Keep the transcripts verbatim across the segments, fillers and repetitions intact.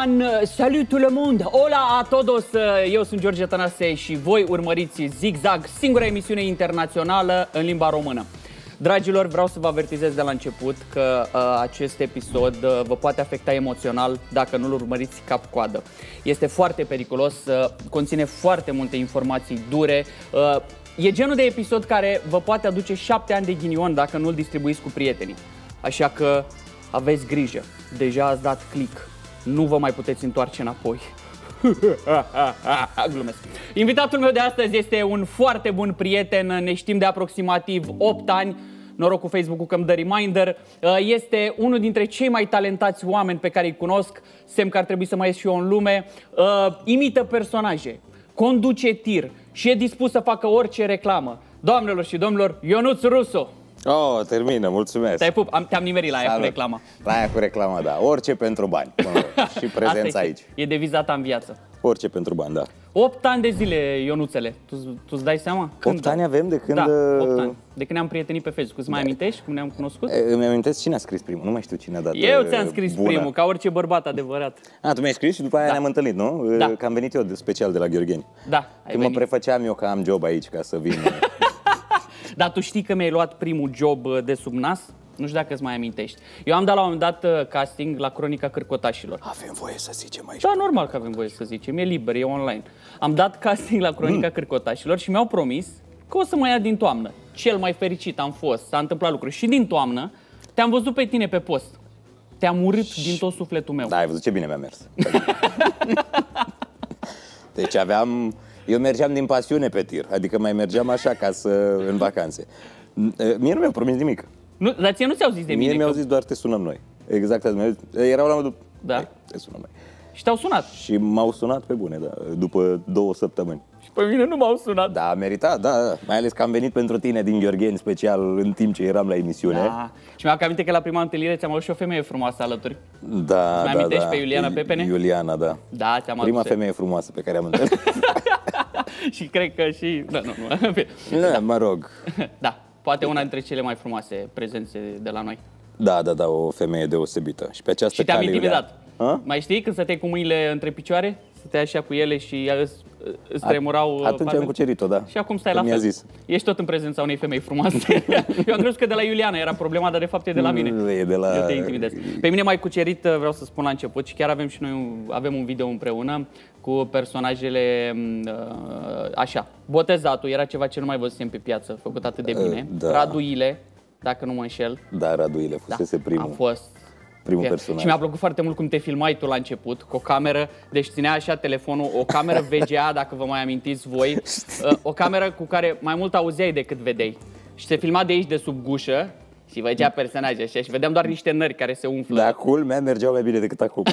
an, salut tout le monde, hola a todos, eu sunt George Tănase și voi urmăriți Zigzag, singura emisiune internațională în limba română. Dragilor, vreau să vă avertizez de la început că uh, acest episod uh, vă poate afecta emoțional dacă nu-l urmăriți cap-coadă. Este foarte periculos, uh, conține foarte multe informații dure, uh, e genul de episod care vă poate aduce șapte ani de ghinion dacă nu-l distribuiți cu prietenii. Așa că aveți grijă, deja ați dat click, nu vă mai puteți întoarce înapoi. Glumesc. Invitatul meu de astăzi este un foarte bun prieten, ne știm de aproximativ opt ani, noroc cu Facebook-ul că îmi dă reminder. Este unul dintre cei mai talentați oameni pe care îi cunosc, semn că ar trebui să mai ies și eu în lume. Imită personaje, conduce tir și e dispus să facă orice reclamă. Doamnelor și domnilor, Ionuț Russo! Oh, termină, mulțumesc. Te-ai pup, te-am nimerit la aia cu reclama. La aia cu reclama, da. Orice pentru bani. Și prezența aici. E deviza ta în viață. Orice pentru bani, da. opt ani de zile, Ionuțele. Tu îți dai seama? Când? opt ani avem de când... Da, opt ani. De când ne-am prietenit pe Facebook. Îți mai da. amintești cum ne-am cunoscut? E, îmi amintesc cine a scris primul. Nu mai știu cine a dat. Eu ți-am scris bună. primul, ca orice bărbat adevărat. A, tu mi-ai scris și după aia da. ne-am întâlnit, nu? Da. Că am venit eu de special de la Gheorgheni. Da, Când mă prefăceam eu că am job aici ca să vin... Dar tu știi că mi-ai luat primul job de sub nas? Nu știu dacă îți mai amintești. Eu am dat la un moment dat casting la Cronica Cârcotașilor. Avem voie să zicem aici? Da, normal că avem voie să zicem. E liber, e online. Am dat casting la Cronica mm. Cârcotașilor și mi-au promis că o să mă ia din toamnă. Cel mai fericit am fost, s-a întâmplat lucruri. Și din toamnă te-am văzut pe tine pe post. Te-am urât și... din tot sufletul meu. Da, ai văzut ce bine mi-a mers. Deci aveam... Eu mergeam din pasiune pe tir, adică mai mergeam așa ca să... în vacanțe. Mie nu mi-au promis nimic. Nu, dar ție nu ți-au zis de mine? Mie mi-au că... zis doar te sunăm noi. Exact, erau la modul, da. Hai, te sunăm noi. Și te-au sunat? Și m-au sunat pe bune, da, după două săptămâni. Și pe mine nu m-au sunat? Da, a meritat, da, da, mai ales că am venit pentru tine din Gheorgheni special în timp ce eram la emisiune. Da. Și mi-am aminte că la prima întâlnire ți-am adus și o femeie frumoasă alături. Da, mai da, amintești da. pe Iuliana Pepene? Iuliana, da. Da, ți-am adus. Prima femeie frumoasă pe care am întâlnit. Și cred că și... Da, nu, nu. Nu, da. mă rog. Da, poate una dintre cele mai frumoase prezențe de la noi. Da, da, da, o femeie deosebită. Și pe această Și te-am cale, intimidat. Ha? Mai știi când stăteai cu mâinile între picioare? Stăteai așa cu ele și îți, îți tremurau... Atunci parmen. am cucerit-o, da. Și acum stai la fel. Zis. Ești tot în prezența unei femei frumoase. Eu am crezut că de la Iuliana era problema, dar de fapt e de la mine. Nu, e de la... Eu te intimidez. Pe mine m-ai cucerit, vreau să spun la început, și chiar avem și noi un, avem un video împreună cu personajele așa. Botezatul era ceva ce nu mai văzusem pe piață, făcut atât de bine. Da. Radu Ile, dacă nu mă înșel. Da, Radu Ile fusese da. primul. A fost primul personaj. Și mi-a plăcut foarte mult cum te filmai tu la început, cu o cameră, deci ținea așa telefonul, o cameră V G A, dacă vă mai amintiți voi, o cameră cu care mai mult auzeai decât vedeai. Și se filma de aici, de sub gușă, și vedea personaje așa, și vedeam doar niște nări care se umflă. Da, culmea mergeau mai bine decât acum.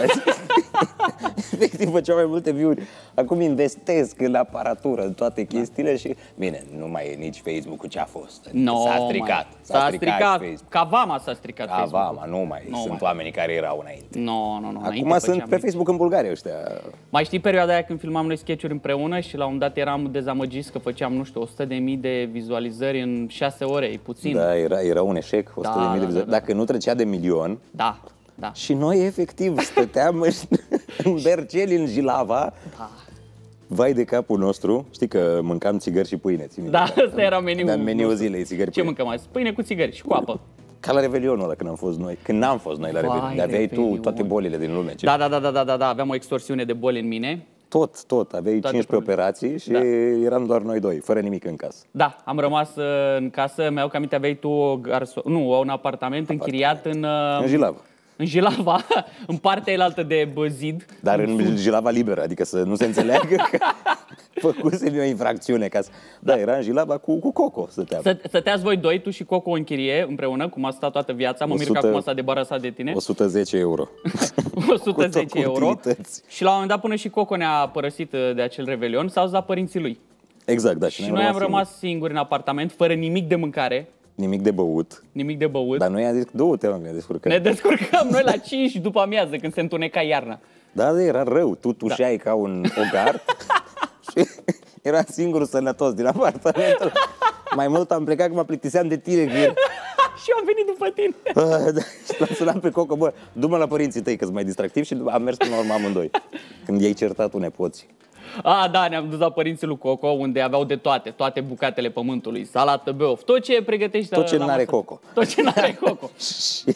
Efectiv, făceau mai multe view-uri. Acum investesc în aparatură, în toate chestiile și... Bine, nu mai e nici Facebook-ul ce a fost. No, s-a stricat. S-a stricat. stricat. Ca Vama s-a stricat Ca Facebook-ul. Vama, nu mai. No, Sunt mai. oamenii care erau înainte. Nu, nu, nu. Acum sunt pe Facebook în Bulgaria ăștia. Mai știi perioada aia când filmam noi sketch-uri împreună și la un dat eram dezamăgiți că făceam, nu știu, o sută de mii de vizualizări în șase ore, e puțin. Da, era, era un eșec, o sută de mii de vizualizări. Dacă nu trecea de milion... Da. Da. Și noi, efectiv, stăteam în Berceli, în Jilava. Da. Vai de capul nostru. Știi că mâncam țigări și pâine. Da, ăsta era meniul. Da, meniul zilei, țigări. Ce mâncăm azi? Pâine cu țigări și cu apă. Ca la Revelionul ăla când am fost noi. Când n-am fost noi la Revelion. De aveai tu toate bolile din lume. Da, da, da, da, da, da, aveam o extorsiune de boli în mine. Tot, tot. Aveai toate cincisprezece operații și da. eram doar noi doi, fără nimic în casă. Da, am rămas în casă, mi-au că aminte, aveai tu o garso... nu, un apartament, apartament închiriat în... În Jilava. În Jilava, în partea elaltă de zid. Dar în, în Jilava liberă, adică să nu se înțeleagă că făcusem eu o infracțiune. Ca să... Da, da, era în Jilava cu, cu Coco. Stăteam. Stăteați voi doi, tu și Coco în chirie împreună, cum a stat toată viața. Mă mir că acum s-a debarasat de tine. o sută zece euro. o sută zece euro. Și la un moment dat până și Coco ne-a părăsit de acel Revelion, s-au dus la părinții lui. Exact, da. Și, și noi am rămas singuri. singuri în apartament, fără nimic de mâncare. Nimic de băut. Nimic de băut. Dar noi am zis, du-te, mă, ne descurcăm. Ne descurcăm noi la cinci după amiază, când se întuneca iarna. Da, da, era rău. Tu tușeai da. ca un ogar și era singurul sănătos din apartamentul. Mai mult am plecat că mă plictiseam de tine. Și eu am venit după tine. Uh, da, și l-am sunat pe Coco, bă, du-mă la părinții tăi, că-s mai distractiv, și am mers până la urmă amândoi. Când i-ai certat un nepoți. A, da, ne-am dus la părinții lui Coco, unde aveau de toate, toate bucatele pământului, salată, beof, tot ce pregătești. Tot ce la n-are masă. Coco. Tot ce n-are Coco. Și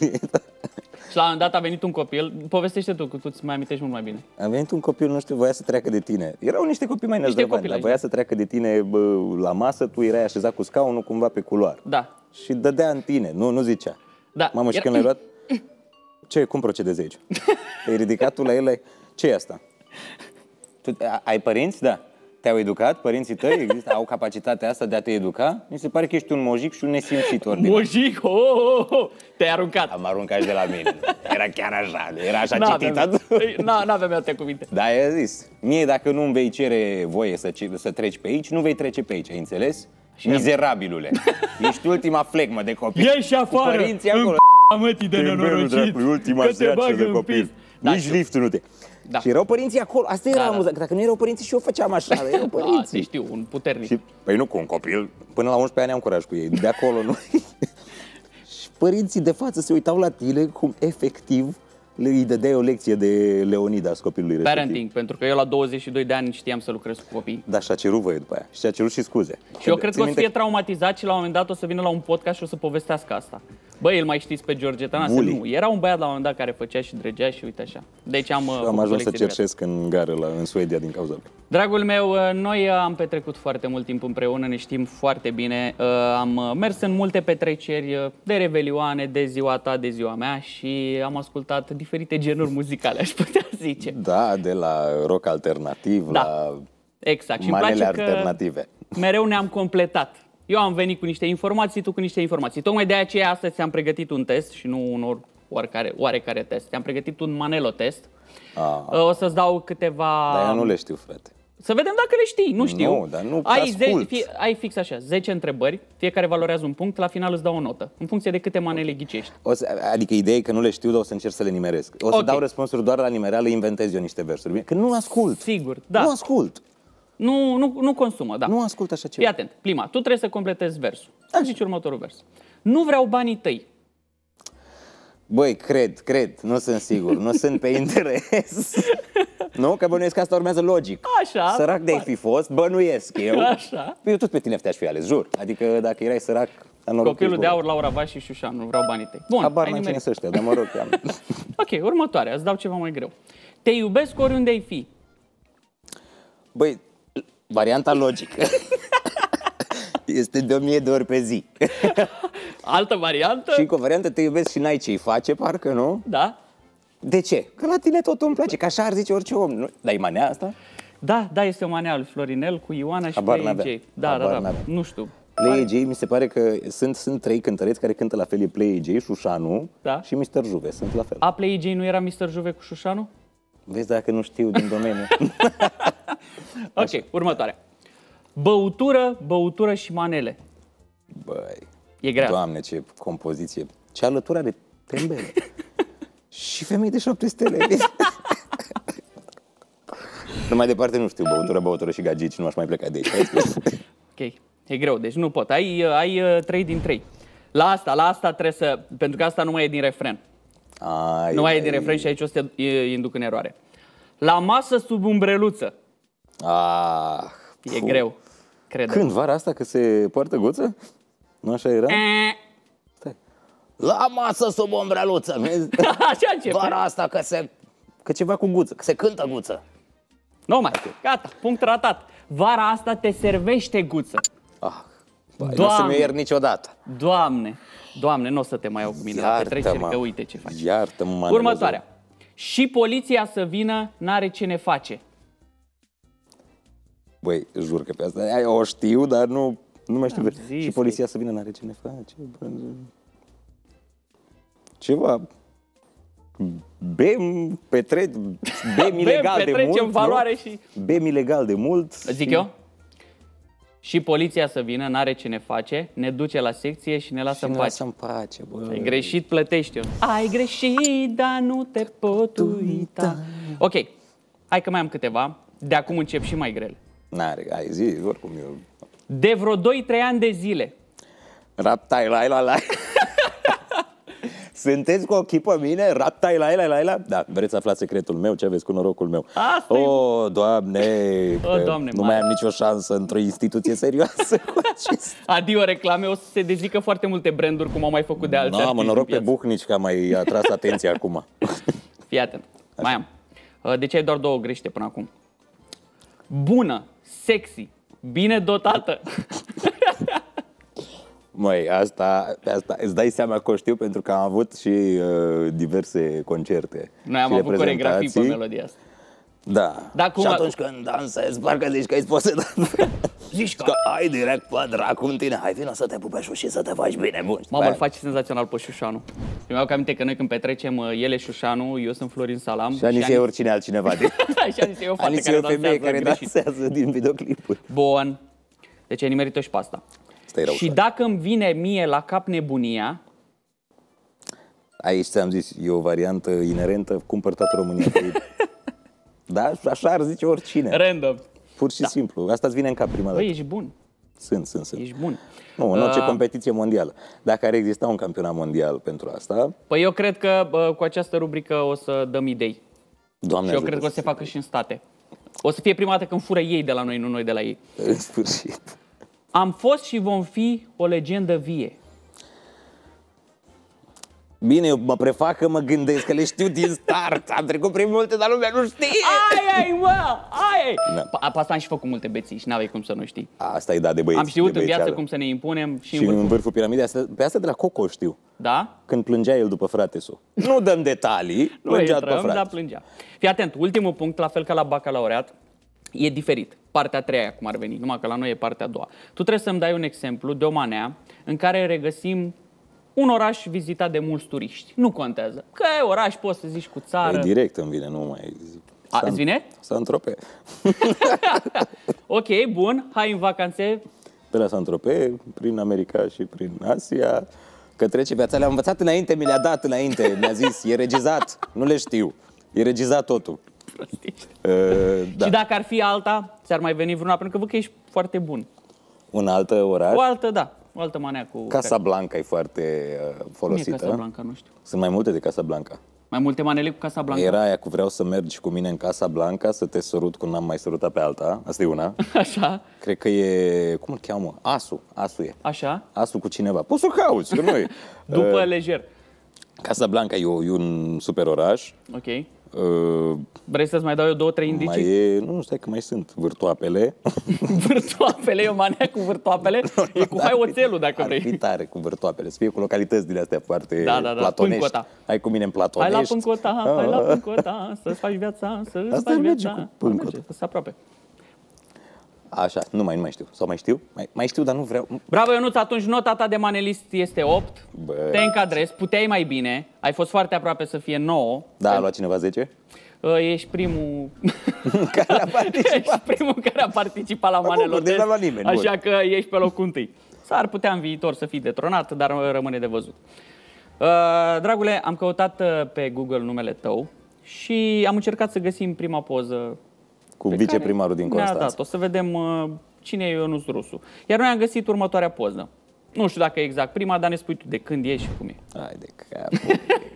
Și la un dat a venit un copil, povestește tu, că tu îți mai amintești mult mai bine. a venit un copil, nu știu, voia să treacă de tine. Erau niște copii mai năzdrăvani, dar voia să treacă de tine bă, la masă, tu erai așezat cu scaunul cumva pe culoar. Da. Și dădea în tine, nu, nu zicea. Da. Mamă, și Era... când l-ai luat, ce, cum procedezi aici? Te-ai ridicat tu la ele, ce e asta? Tu ai părinți? Da. Te-au educat? Părinții tăi există, au capacitatea asta de a te educa? Mi se pare că ești un mojic și un nesimțit ordinar. Mojic? Oh, oh, oh. Te-ai aruncat. Am aruncat și de la mine. Era chiar așa, era așa N-aveam, citit. n-aveam alte cuvinte. Da, i-a zis. Mie dacă nu îmi vei cere voie să, să treci pe aici, nu vei trece pe aici, ai înțeles? Și mizerabilule. Ești ultima flegmă de copil. Ieși afară! Părinții acolo. Mătii de nenorocit! Ultima zeață de copil. Nici liftul nu te... Da. Și erau părinții acolo. Asta era Da, da. amuzant. Dacă nu erau părinții și eu făceam așa, dar erau Da, părinții. te știu, un puternic. Și, păi nu cu un copil. Până la unsprezece ani am curaj cu ei. De acolo nu. Și părinții de față se uitau la tine cum efectiv îi dădeai o lecție de Leonidas copilului respectiv. Parenting, pentru că eu la douăzeci și doi de ani știam să lucrez cu copii. Da, și-a cerut voie după aia. Și a cerut și scuze. Și eu cred că o să fie traumatizat și la un moment dat o să vină la un podcast și o să povestească asta. Băi, îl mai știți pe George Tănase? Bully. Nu, era un băiat la un moment dat care făcea și dregea și uite așa. Deci am Am ajuns să cerșesc în gară la, în Suedia din cauza lui. Dragul meu, noi am petrecut foarte mult timp împreună, ne știm foarte bine. Am mers în multe petreceri de revelioane, de ziua ta, de ziua mea și am ascultat diferite genuri muzicale, aș putea zice. Da, de la rock alternativ Da, la exact. Și manele îmi place alternative. Că mereu ne-am completat. Eu am venit cu niște informații, tu cu niște informații. Tocmai de aceea astăzi ți-am pregătit un test și nu un oarecare, oarecare test. Ți-am pregătit un Manelo test. Ah. O să-ți dau câteva... Dar eu nu le știu, frate. Să vedem dacă le știi, nu știu. Nu, dar nu ai, ascult. fie, ai fix așa, zece întrebări, fiecare valorează un punct, la final îți dau o notă, în funcție de câte manele ghicești. O să, adică ideea e că nu le știu, dar o să încerc să le nimeresc. O să Ok. dau răspunsuri doar la nimereală, inventez eu niște versuri. Bine? Că nu ascult. Sigur, da. Nu ascult. Nu, nu, nu consumă, da. Nu ascult așa ceva. Fii atent, prima, tu trebuie să completezi versul. Îmi zici următorul vers. Nu vreau banii tăi. Băi, cred, cred, nu sunt sigur, nu sunt pe interes. Nu? Că bănuiesc că asta urmează logic. Așa. Sărac de-ai fi fost, bănuiesc eu. Așa. Eu tot pe tine te-aș fi ales, jur. Adică dacă erai sărac, Copilul de aur, Laura Vaș și Șușan, nu vreau banii tăi. Bun, Habar ai n-am cine nimerit. să ăștia, dar mă rog, am... Ok, următoarea, îți dau ceva mai greu. Te iubesc oriunde ai fi. Băi, varianta logică este de o mie de ori pe zi. Altă variantă? Și încă o variantă, te iubesc și n-ai ce-i face, parcă, nu? Da? De ce? Că la tine totul îmi place, că așa ar zice orice om. Nu? Dar e manea asta? Da, da, este o manea lui Florinel cu Ioana și Habar Play n-aveam. J. Da, Habar da, da, n-aveam. nu știu. Play J, mi se pare că sunt, sunt trei cântăreți care cântă la fel, e Play J, Șușanu Da. și mister Juve, sunt la fel. A, Play J nu era mister Juve cu Șușanu? Vezi dacă nu știu din domeniu. Ok, următoarea. Băutură, băutură și manele. Băi, E grea. Doamne, ce compoziție. Ce alătura de tembele. Și femei de șapte stele. Nu mai departe nu știu, băutură, băutură și gagici, nu aș mai pleca de aici. Ok, e greu, deci nu pot. Ai, ai trei din trei. La asta, la asta trebuie să... Pentru că asta nu mai e din refren. Ai, Nu mai e ai. din refren și aici o să te e- induc în eroare. La masă sub umbreluță. Ah, E fu. greu, cred. Când? Vara asta că se poartă guță? Nu așa era? Stai. La masă sub ombreluță. Așa începe. Vara asta că se... Că ceva cu guță, că se cântă guță. Nu mai, gata, punct ratat. Vara asta te servește guță. Ah, bai, nu o să Doamne. mi iert niciodată. Doamne, Doamne, nu o să te mai iau cu mine la Iartă-mă. petreceri, că uite ce faci. Iartă-mă, manele, Următoarea. Și poliția să vină, n-are ce ne face. Băi, jur că pe asta aia o știu, dar nu, nu mai știu. Am zis Și poliția să vină, n-are ce ne face. Bă, ceva. Bem, petrec, bem ilegal de petrecem mult. valoare nu? și... Bem ilegal de mult. Zic și... eu? Și poliția să vină, n-are ce ne face, ne duce la secție și ne lasă Și în ne pace. lasă în pace, bă. Ai greșit, plătești eu. Ai greșit, dar nu te pot uita. Ok, hai că mai am câteva. De acum încep și mai grele. N-are, ai zi, oricum eu... De vreo doi trei ani de zile. Raptai, lai, la, la. Sunteți cu ochii pe mine? Raptai la la la la. Da, vreți să aflați secretul meu? Ce aveți cu norocul meu? Asta o, Doamne, o, Doamne, nu mai am nicio șansă într-o instituție serioasă cu acest. Adio reclame, o să se dezică foarte multe branduri, cum au mai făcut de alții. Nu, mă noroc pe Buhnici că a mai atras atenția acum. Fii atent, mai am. De ce ai doar două greșite până acum? Bună, sexy, bine dotată. Măi, asta, asta îți dai seama că o știu pentru că am avut și uh, diverse concerte. Noi am avut coregrafii pe melodia asta. Da. Da, cum și a... atunci când dansezi, parcă zici că ești posedat. Zici că... că ai direct pe dracu în tine. Hai, vină să te pupești și să te faci bine, bun. Mamă, îl faci senzațional pe Șușanu. Eu mi-au aminte că noi când petrecem, ele Șușanu, eu sunt Florin Salam. Și Anisie e oricine altcineva. De... și Anisie e o fată care, care dansează care dansează din videoclipuri. Bun. Deci ai nimerit-o și pe asta. Și ușor. dacă îmi vine mie la cap nebunia... Aici ți-am zis, e o variantă inerentă, cumpăr toată România. Da? Așa ar zice oricine. Random. Pur și da. simplu. Asta îți vine în cap prima dată. Băi, ești bun. Sunt, sunt, sunt. Ești bun. Nu, în orice uh... competiție mondială. Dacă ar exista un campionat mondial pentru asta... Păi eu cred că uh, cu această rubrică o să dăm idei. Doamne și eu cred că o să se facă și în state. O să fie prima dată când fură ei de la noi, nu noi de la ei. În sfârșit. Am fost și vom fi o legendă vie. Bine, eu mă prefac că mă gândesc că le știu din start. Am trecut prin multe, dar lumea nu știe. Ai, ai, mă, ai. Da. Pe asta am și făcut multe beții și n-aveai cum să nu știi. Asta e da de băieți. Am știut de în viață cum să ne impunem și, și în vârful, în vârful piramidei. Asta, pe asta de la Coco știu. Da? Când plângea el după frate-su. Nu dăm detalii, nu plângea intrăm, după frate. dar plângea. Fii atent, ultimul punct, la fel ca la bacalaureat, e diferit. Partea a treia, cum ar veni, numai că la noi e partea a doua. Tu trebuie să-mi dai un exemplu de o manea în care regăsim un oraș vizitat de mulți turiști. Nu contează. Că e oraș, poți să zici cu țară. E direct îmi vine, nu mai zic. A, îți vine? Saint-Tropez. Ok, bun. Hai în vacanțe. Pe la Saint-Tropez, prin America și prin Asia. Că trece viața. Le-am învățat înainte, mi le-a dat înainte. Mi-a zis, e regizat. Nu le știu. E regizat totul. Uh, da. Și dacă ar fi alta, ți-ar mai veni vreuna? Pentru că văd că ești foarte bun. Un alt oraș? O altă, da. O altă manea cu... Casablanca e foarte uh, folosită. Cum e Casablanca? Nu știu. Sunt mai multe de Casablanca. Mai multe manele cu Casablanca? Era aia cu vreau să mergi cu mine în Casablanca, să te sărut când n-am mai sărutat pe alta. Asta e una. Așa. Cred că e... Cum îl cheamă? Asu. Asu e. Așa. Asu cu cineva. Poți să o cauți, că nu e. După uh, lejer. Casablanca e, o, e un super oraș. Ok. Uh, Vrei să-ți mai dau eu două, trei indicii? Mai e... Nu, stai că mai sunt. Vârtoapele. Vârtoapele, e o manea cu vârtoapele. E cu hai oțelul, dacă ar vrei. Ar fi tare cu vârtoapele. Să fie cu localități din astea foarte da, da, da. platonești. Pâncota. Hai cu mine în platonești. Hai la Pâncota, hai la Pâncota, să-ți faci viața, să-ți Asta faci merge viața. cu Pâncota. Să aproape. Așa, nu mai, nu mai știu. Sau mai știu? Mai, mai știu, dar nu vreau. Bravo, Ionuț, atunci nota ta de manelist este opt. Bă. Te încadrezi, puteai mai bine. Ai fost foarte aproape să fie nouă. Da, a luat cineva zece? Ești primul care a participat. Ești primul care a participat la manelotest. Deci n-a luat nimeni. Așa bun. că ești pe locul întâi. S-ar putea în viitor să fii detronat, dar rămâne de văzut. Uh, dragule, am căutat pe Google numele tău și am încercat să găsim prima poză cu viceprimarul din Constanța. Ne-a dat. O să vedem uh, cine e Ionuț Rusu. Iar noi am găsit următoarea poză. Nu știu dacă e exact prima, dar ne spui tu de când ești și cum e. Hai de capul.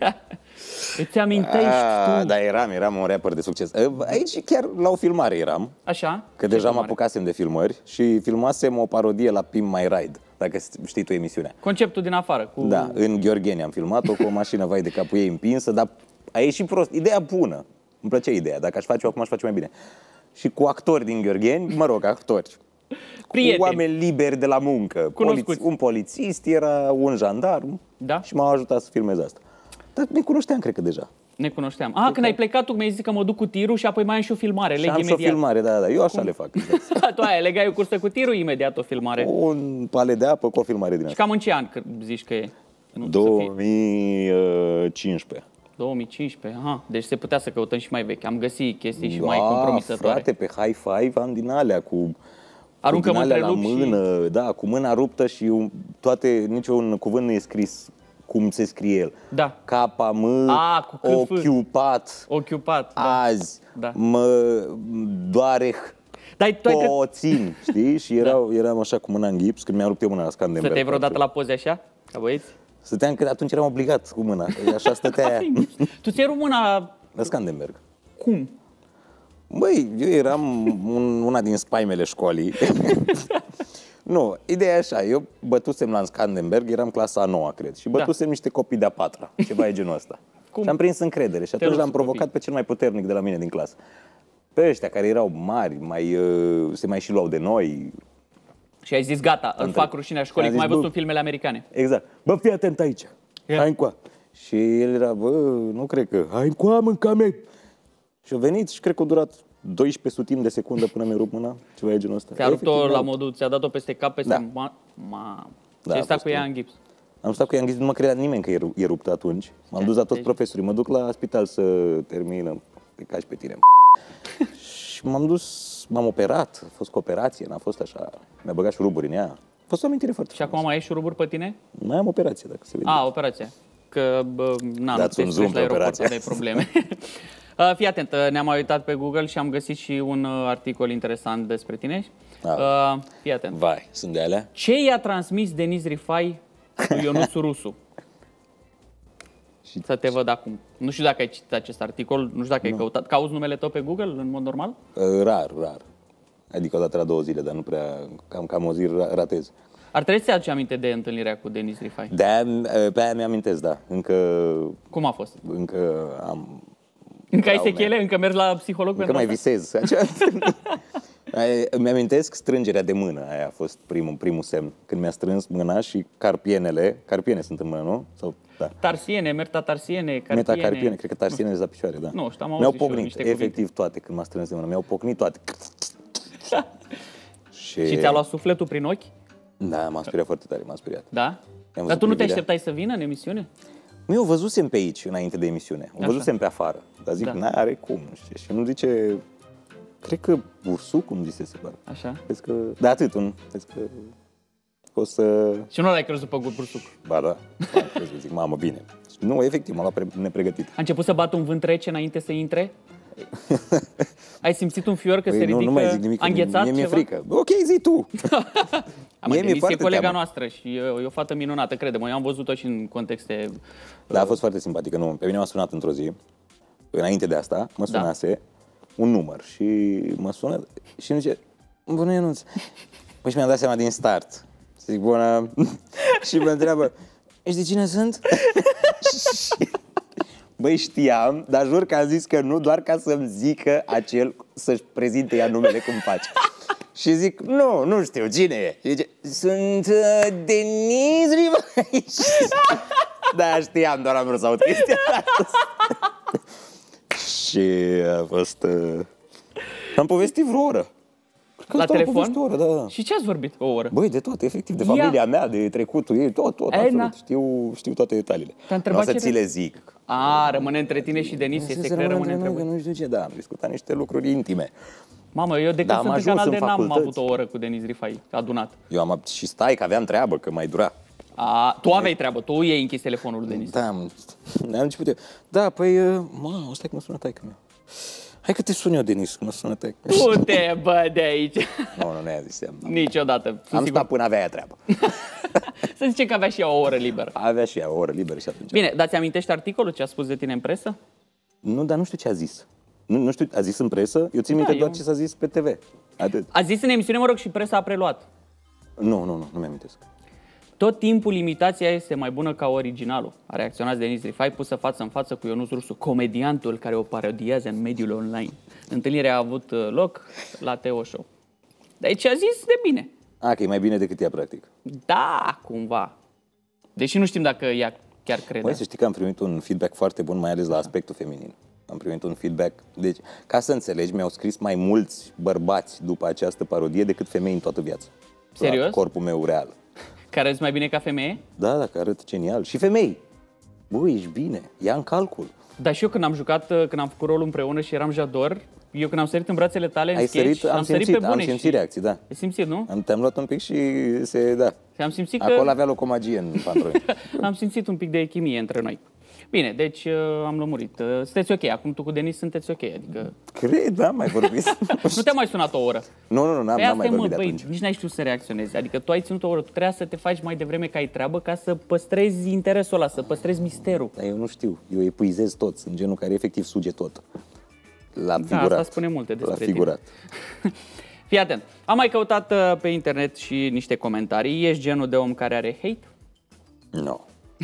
Îți amintești A, tu? Da, eram, eram un rapper de succes. Aici chiar la o filmare eram. Așa? Că deja mă apucasem de filmări și filmasem o parodie la Pimp My Ride, dacă știi tu emisiunea. Conceptul din afară. Cu... Da, în Gheorgheni am filmat-o cu o mașină, vai de capul ei împinsă, dar a ieșit prost. Ideea bună. Îmi plăcea ideea. Dacă aș face-o acum, aș face mai bine. Și cu actori din Gheorgheni, mă rog, actori. Prieteni. Cu oameni liberi de la muncă. Poliț- un polițist, era un jandarm. Da? Și m-au ajutat să filmez asta. Dar ne cunoșteam, cred că deja. Ne cunoșteam. Ah, când ai plecat, tu mi-ai zis că mă duc cu tirul și apoi mai am și o filmare. Și leg am imediat. și o filmare, da, da. Eu așa Cum? le fac. Tu aia, legai o cursă cu tirul, imediat o filmare. Un pale de apă cu o filmare din asta. Și cam în ce an zici că e? Nu două mii cincisprezece. două mii cincisprezece, aha. Deci se putea să căutăm și mai vechi. Am găsit chestii și da, mai compromisătoare. Frate, pe high five am din alea cu... Aruncăm între la mână, și... da, cu mâna ruptă și un, toate, niciun cuvânt nu e scris cum se scrie el. Da. Capa, M, A, cu ocupat, ocupat, azi, da. mă doare, poțin, știi? Și erau, da. eram așa cu mâna în gips, când mi-am rupt eu mâna la scandem. Să te-ai vreodată la poze așa, ca băieți? Stăteam că atunci eram obligat cu mâna. Așa stătea. Tu ți-ai rupt mâna... La Scandenberg. Cum? Băi, eu eram un, una din spaimele școlii. Nu, ideea e așa, eu bătusem la Scandenberg, eram clasa a noua, cred, și bătusem da. niște copii de-a patra, ceva e genul ăsta. Cum? Și am prins încredere și atunci l-am provocat copii. pe cel mai puternic de la mine din clasă. Pe ăștia care erau mari, mai, uh, se mai și luau de noi. Și ai zis, gata, îmi fac rușinea școlii, cum ai văzut în filmele americane. Exact. Bă, fii atent aici, yeah. hai încoa. Și el era, bă, nu cred că, hai încoa, mânca mea. Și a venit și cred că a durat doisprezece sutimi de secundă până mi-a rupt mâna, ceva e genul ăsta. Ți-a rupt-o la modul, ți-a dat-o peste cap, peste... Da. Ma... Ma... Da, și ai stat cu ea în gips. Am stat cu ea în gips, nu mă credea nimeni că e rupt atunci. M-am dus la toți profesorii, mă duc la spital să termină, te caci pe tine. Și m-am dus, m-am operat, a fost cu operație, n-a fost așa, mi-a băgat șuruburi în ea. A fost o amintire foarte Și acum mai ai șuruburi pe tine? Mai am operație, dacă se vede. A, operație. Că, n-am, dați un zoom pe operație. Ai probleme. Fii atent, ne-am mai uitat pe Google și am găsit și un articol interesant despre tine. Uh, fii atent. Vai, sunt de alea? Ce i-a transmis Denis Rifai lui Ionuț Rusu? Și să te văd acum. Nu știu dacă ai citit acest articol, nu știu dacă nu. ai căutat. Cauți numele tău pe Google în mod normal? Uh, rar, rar. Adică o dată la două zile, dar nu prea, cam, cam o zi ratez. Ar trebui să aduci aminte de întâlnirea cu Denis Rifai. De-aia, pe aia mi-amintesc, da. Încă... Cum a fost? Încă am... Încă ai sechele? Încă mergi la psiholog? Încă mai visez. Mi-amintesc strângerea de mână. Aia a fost primul, primul semn. Când mi-a strâns mâna și carpienele. Carpiene sunt în mână, nu? Sau, da. Tarsiene, metatarsiene, carpiene. Metacarpiene, cred că tarsiene sunt la picioare, da. Nu, știu, am mi-au pocnit, efectiv cuvinte. toate când m-a strâns de mână. Mi-au pocnit toate. și și ți-a luat sufletul prin ochi? Da, m-a speriat foarte tare, m-a speriat. Da? Dar tu nu te așteptai să vină în emisiune? Nu, eu văzusem pe aici, înainte de emisiune. O văzusem pe afară. Dar zic, da. n-are cum, nu știu. Și nu zice, cred că Bursuc, cum zisese, parcă. Așa? Vezi că, da, atât, un, vezi că o să... Și nu l-ai crezut pe Bursuc? Ba, da. Am crezut, zic, mamă, bine. Nu, efectiv, m-a luat pre nepregătit. A început să bată un vânt rece înainte să intre? Ai simțit un fior că păi, se ridică? Nu, nu mai zic nimic, înghețat mie mi-e frică. Ok, zi tu! Mie mi-e foarte colega teamă. noastră și e o fată minunată, crede-mă. Eu am văzut-o și în contexte... Da, a fost foarte simpatică. Nu, pe mine m-a sunat într-o zi, înainte de asta, mă sunase da. un număr și mă sună și îmi zice, bună, Ionuț. Păi și mi-am dat seama din start. Zic, bună. Și mă întreabă, ești de cine sunt? Băi, știam, dar jur că am zis că nu, doar ca să-mi zică acel, să-și prezinte ea numele cum face. Și zic, nu, nu știu, cine e? Și zice, sunt uh, Denis Rifai. Da, știam, doar am vrut să aud chestia asta. Și a fost... Uh... Am povestit vreo oră. La telefon? O oră, da. Și ce ați vorbit o oră? Băi, de toate, efectiv, de familia Ia. mea, de trecutul ei, tot, tot, absolut. Știu, știu toate detaliile. Nu o să ți le zic. A, rămâne între tine și Denis, este secret, rămâne între voi. Nu știu ce, da, am discutat niște lucruri intime. Mamă, eu de când da, sunt în canal de n-am avut o oră cu Denis Rifai, adunat. Eu am și stai, că aveam treabă, că mai dura. A, tu aveai treabă, tu iei închis telefonul lui Denis. Da, am, am început eu. Da, păi, mă, stai că mă sună taică meu. Hai că te sun eu, Denis, că mă sună taică. Du-te, bă, de aici. Nu, nu, nu i-a zis. Niciodată. Am stat până avea ea treabă. Să zicem că avea și ea o oră liberă. Avea și ea o oră liberă și atunci. Bine, dar ți-amintești articolul ce a spus de tine în presă? Nu, dar nu știu ce a zis. Nu, nu știu, a zis în presă? Eu țin minte da, doar eu... ce s-a zis pe T V. Atât. A zis în emisiune, mă rog, și presa a preluat. Nu, nu, nu, nu mi-amintesc. Tot timpul imitația este mai bună ca originalul. A reacționat Denis Rifai, pusă față în față cu Ionuț Rusu, comediantul care o parodiază în mediul online. Întâlnirea a avut loc la Teo Show. Dar ce a zis de bine. A, că e mai bine decât ea, practic. Da, cumva. Deși nu știm dacă ea chiar crede. Păi să știi că am primit un feedback foarte bun, mai ales la aspectul feminin. Am primit un feedback. Deci, ca să înțelegi, mi-au scris mai mulți bărbați după această parodie decât femei în toată viața. Serios? La corpul meu real. Care arăți mai bine ca femeie? Da, da, că arăt genial. Și femei. Băi, ești bine. Ia în calcul. Dar și eu când am jucat, când am făcut rolul împreună și eram Jador, eu când am sărit în brațele tale în Ai sketch, sărit, am, am simțit, sărit pe bune. Am simțit și... reacții, da. Ai simțit, nu? Am, te-am luat un pic și se, da. Și am simțit Acolo că... avea loc o magie în pantaloni. Am simțit un pic de chimie între noi. Bine, deci uh, am lămurit. Uh, sunteți ok, acum tu cu Denis sunteți ok, adică... Cred, da, mai vorbit. Nu te-a mai sunat o oră. Nu, nu, nu, n-am, Păi n-am mai asta e, vorbit mă, de băi, atunci. nici n-ai știut să reacționezi. Adică tu ai ținut o oră, tu trebuia să te faci mai devreme că ai treabă ca să păstrezi interesul ăla, să păstrezi misterul. Dar eu nu știu, eu epuizez tot, sunt genul care efectiv suge tot. La Da, figurat. asta spune multe despre La figurat. tine. Fii atent, am mai căutat uh, pe internet și niște comentarii. Ești genul de om care are hate? Nu. No.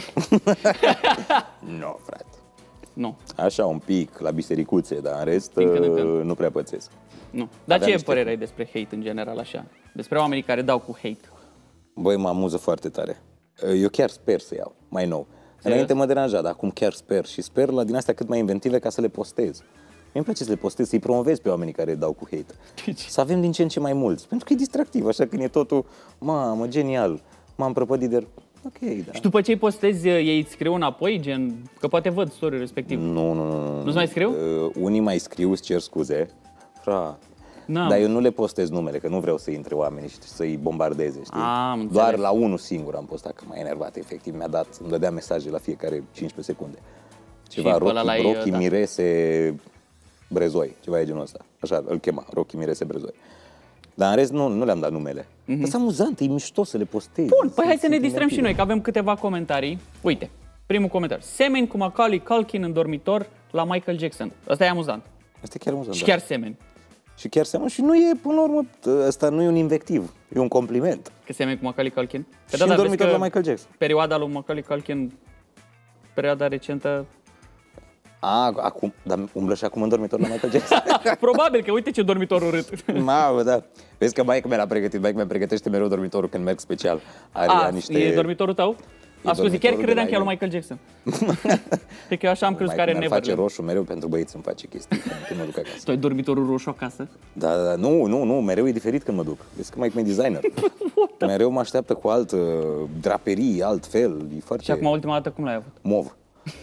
Nu, no, frate. Nu. Așa un pic, la bisericuțe, dar în rest Din când în uh, când. nu prea pățesc. Nu. Dar Aveam ce niște- părere ai despre hate în general așa? Despre oamenii care dau cu hate? Băi, mă amuză foarte tare. Eu chiar sper să iau, mai nou. Înainte mă deranja, dar acum chiar sper. Și sper la din astea cât mai inventive ca să le postez. Mie îmi place să le postez, să-i promovez pe oamenii care dau cu hate. Deci- Să avem din ce în ce mai mulți. Pentru că e distractiv, așa când e totul, mamă, genial, m-am prăpădit de... Ok, da. Și după ce îi postezi, ei îți scriu înapoi, gen, că poate văd story respectiv. Nu, nu, nu. Nu-ți mai scriu? Uh, unii mai scriu, îți cer scuze. Fra. N-am. Dar eu nu le postez numele, că nu vreau să intre oamenii și să-i bombardeze, știi? Am înțeles. Doar la unul singur am postat, că m-a enervat, efectiv. Mi-a dat, îmi dădea mesaje la fiecare cincisprezece secunde. Ceva, Și pe ăla Rocky, l-ai, Rocky da. Mirese Brezoi, ceva e genul ăsta. Așa, îl chema, Rocky Mirese Brezoi. Dar în rest nu, nu le-am dat numele. Mm-hmm. Dar sunt amuzant, e mișto să le postezi. Bun, păi hai să ne Sunt distrăm și inventive. noi, că avem câteva comentarii. Uite, primul comentariu. Semeni cu Macaulay Culkin în dormitor la Michael Jackson. Asta e amuzant. Asta e chiar amuzant, Și da. chiar semeni. Și chiar seama, și nu e, până la urmă, ăsta nu e un invectiv, e un compliment. Că semeni cu Macaulay Culkin. Că Și în vezi dormitor că la Michael Jackson. Perioada lui Macaulay Culkin, perioada recentă... A, acum, dar umblă și acum în dormitor la Michael Jackson. Probabil că uite ce dormitor urât. Mamă, da. Vezi că maică mea l-a pregătit, maică mea pregătește mereu dormitorul când merg special. Are A, ea niște... e dormitorul tău? A, scuze, chiar dormitorul de credeam la că e al lui el. Michael Jackson. Cred că eu așa am crezut că are Maică mea face Neverland. roșu mereu pentru băieți, îmi face chestii când mă duc acasă. Tu ai dormitorul roșu acasă? Da, da, da, nu, nu, nu, mereu e diferit când mă duc. Vezi că maică mea e designer. Mereu mă așteaptă cu altă draperie, alt fel, e foarte Și acum ultima dată cum l-ai avut? mov.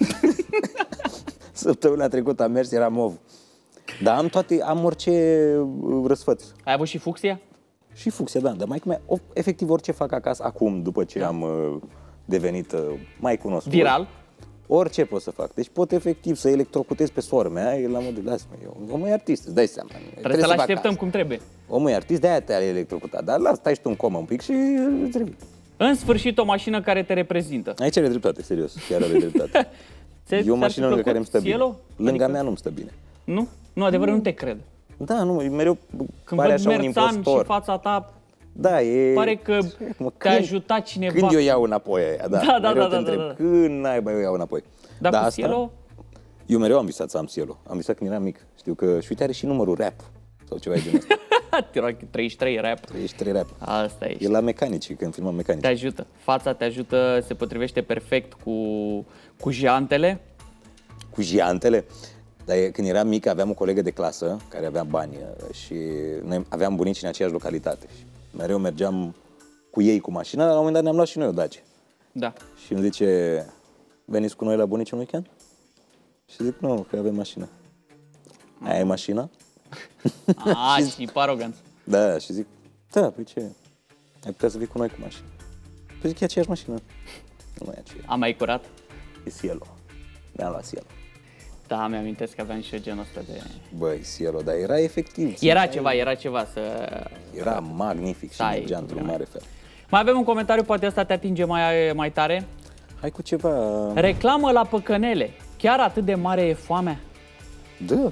Săptămâna trecută am mers, era mov. Dar am toate, am orice uh, răsfăț. Ai avut și fucsia? Și fucsia, da, dar mai mea, o- efectiv orice fac acasă acum, după ce am uh, devenit uh, mai cunoscut. Viral? Orice pot să fac. Deci pot efectiv să electrocutez pe sora mea, e la modul, lasă-mă, eu, omul e artist, îți dai seama. Trebuie să-l fac așteptăm asta. cum trebuie. Omul e artist, de-aia te-a electrocutat, dar lasă, stai și tu în comă un pic și uh, îți revii. În sfârșit, o mașină care te reprezintă. Aici are dreptate, serios, chiar are dreptate. Ți- E o ți-ar fi mașină lângă plăcut care îmi stă bine. Cielo? Lângă Adică- mea nu-mi stă bine. Nu? Nu, adevărat, nu te cred. Da, nu, mereu Când pare văd așa un Merzan impostor. și fața ta, Da, e... pare că Mă, te-a când- ajutat cineva. Când eu iau înapoi aia, da. Da, da, mereu da, te da, întreb, da, da. când naiba eu iau înapoi. Dar Da, cu asta- Cielo, Eu mereu am visat să am Cielo. Am visat când eram mic. Știu că, și uite, are și numărul rap. Sau ceva de genul ăsta. treizeci și trei rap. treizeci și trei rap. Asta E ești. la mecanici, când filmam mecanici. Te ajută. Fața te ajută, se potrivește perfect cu, cu jantele. Cu jiantele. Dar e- când eram mic aveam o colegă de clasă care avea bani uh, și noi aveam bunici în aceeași localitate. Și mereu mergeam cu ei cu mașina, dar la un moment dat ne-am luat și noi o Dacia. Da. Și îmi zice, veniți cu noi la bunici un weekend? Și zic, nu, că avem mașină. Aia e mașina? A, și aroganță. Da, și zic, da, păi ce? Ai putea să vii cu noi cu mașină. Păi zic, e aceeași mașină. Nu e aceea. Am mai curat? E Cielo. Mi-am luat Cielo. Da, mi-amintesc că aveam și eu genul ăsta de... Băi, Cielo, dar era efectiv. Era ceva, era ceva să... Era magnific și Stai, mergea într-un mare fel. Mai avem un comentariu, poate ăsta te atinge mai, mai tare. Hai cu ceva... Reclamă la păcănele. Chiar atât de mare e foamea? Da, nu,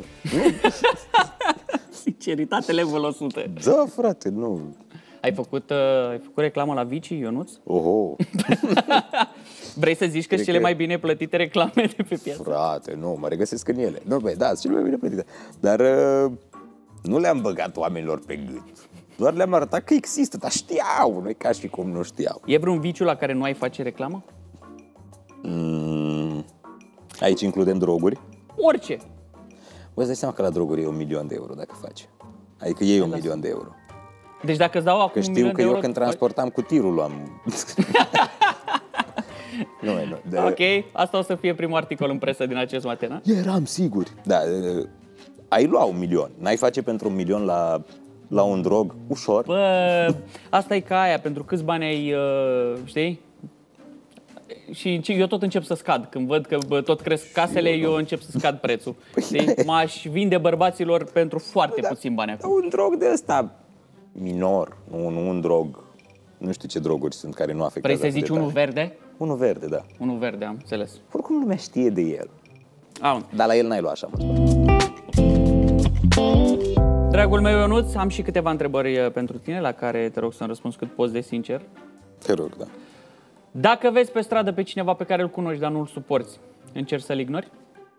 Sinceritate level o sută. da, frate, nu. Ai făcut, uh, ai făcut reclamă la Vici, Ionuț? Oho, Vrei să zici că sunt cele că- mai bine plătite reclame de pe piață? frate, nu, mă regăsesc în ele. Nu, băi, da, sunt cele mai bine plătite. Dar uh, nu le-am băgat oamenilor pe gât. Doar le-am arătat că există, dar știau, nu ca și cum nu știau. E vreun viciu la care nu ai face reclamă? Mm, aici includem droguri. Orice. Bă, îți dai seama că la droguri e un milion de euro dacă faci. Adică e un milion de euro. Deci dacă îți dau acum Că un știu milion că de eu euro, când tu transportam cu tirul luam... nu, nu, de... faci- Ok, asta o să fie primul articol în presă din acest matin. Eram sigur. Da, uh, ai lua un milion. N-ai face pentru un milion la, la un drog ușor. Bă, asta e ca aia, pentru câți bani ai, uh, știi? și eu tot încep să scad. Când văd că bă, tot cresc casele, eu încep să scad prețul. Știi? M-aș vinde bărbaților pentru foarte da, puțin bani acum. Un drog de ăsta minor, nu, nu un drog, nu știu ce droguri sunt care nu afectează. Vrei să zici unul verde? Unul verde, da. Unul verde, am înțeles. Oricum lumea știe de el. Ah, dar la el n-ai luat așa mult. Dragul meu Ionuț, am și câteva întrebări pentru tine, la care te rog să-mi răspunzi cât poți de sincer. Te rog, da. Dacă vezi pe stradă pe cineva pe care îl cunoști, dar nu îl suporți, încerci să-l ignori?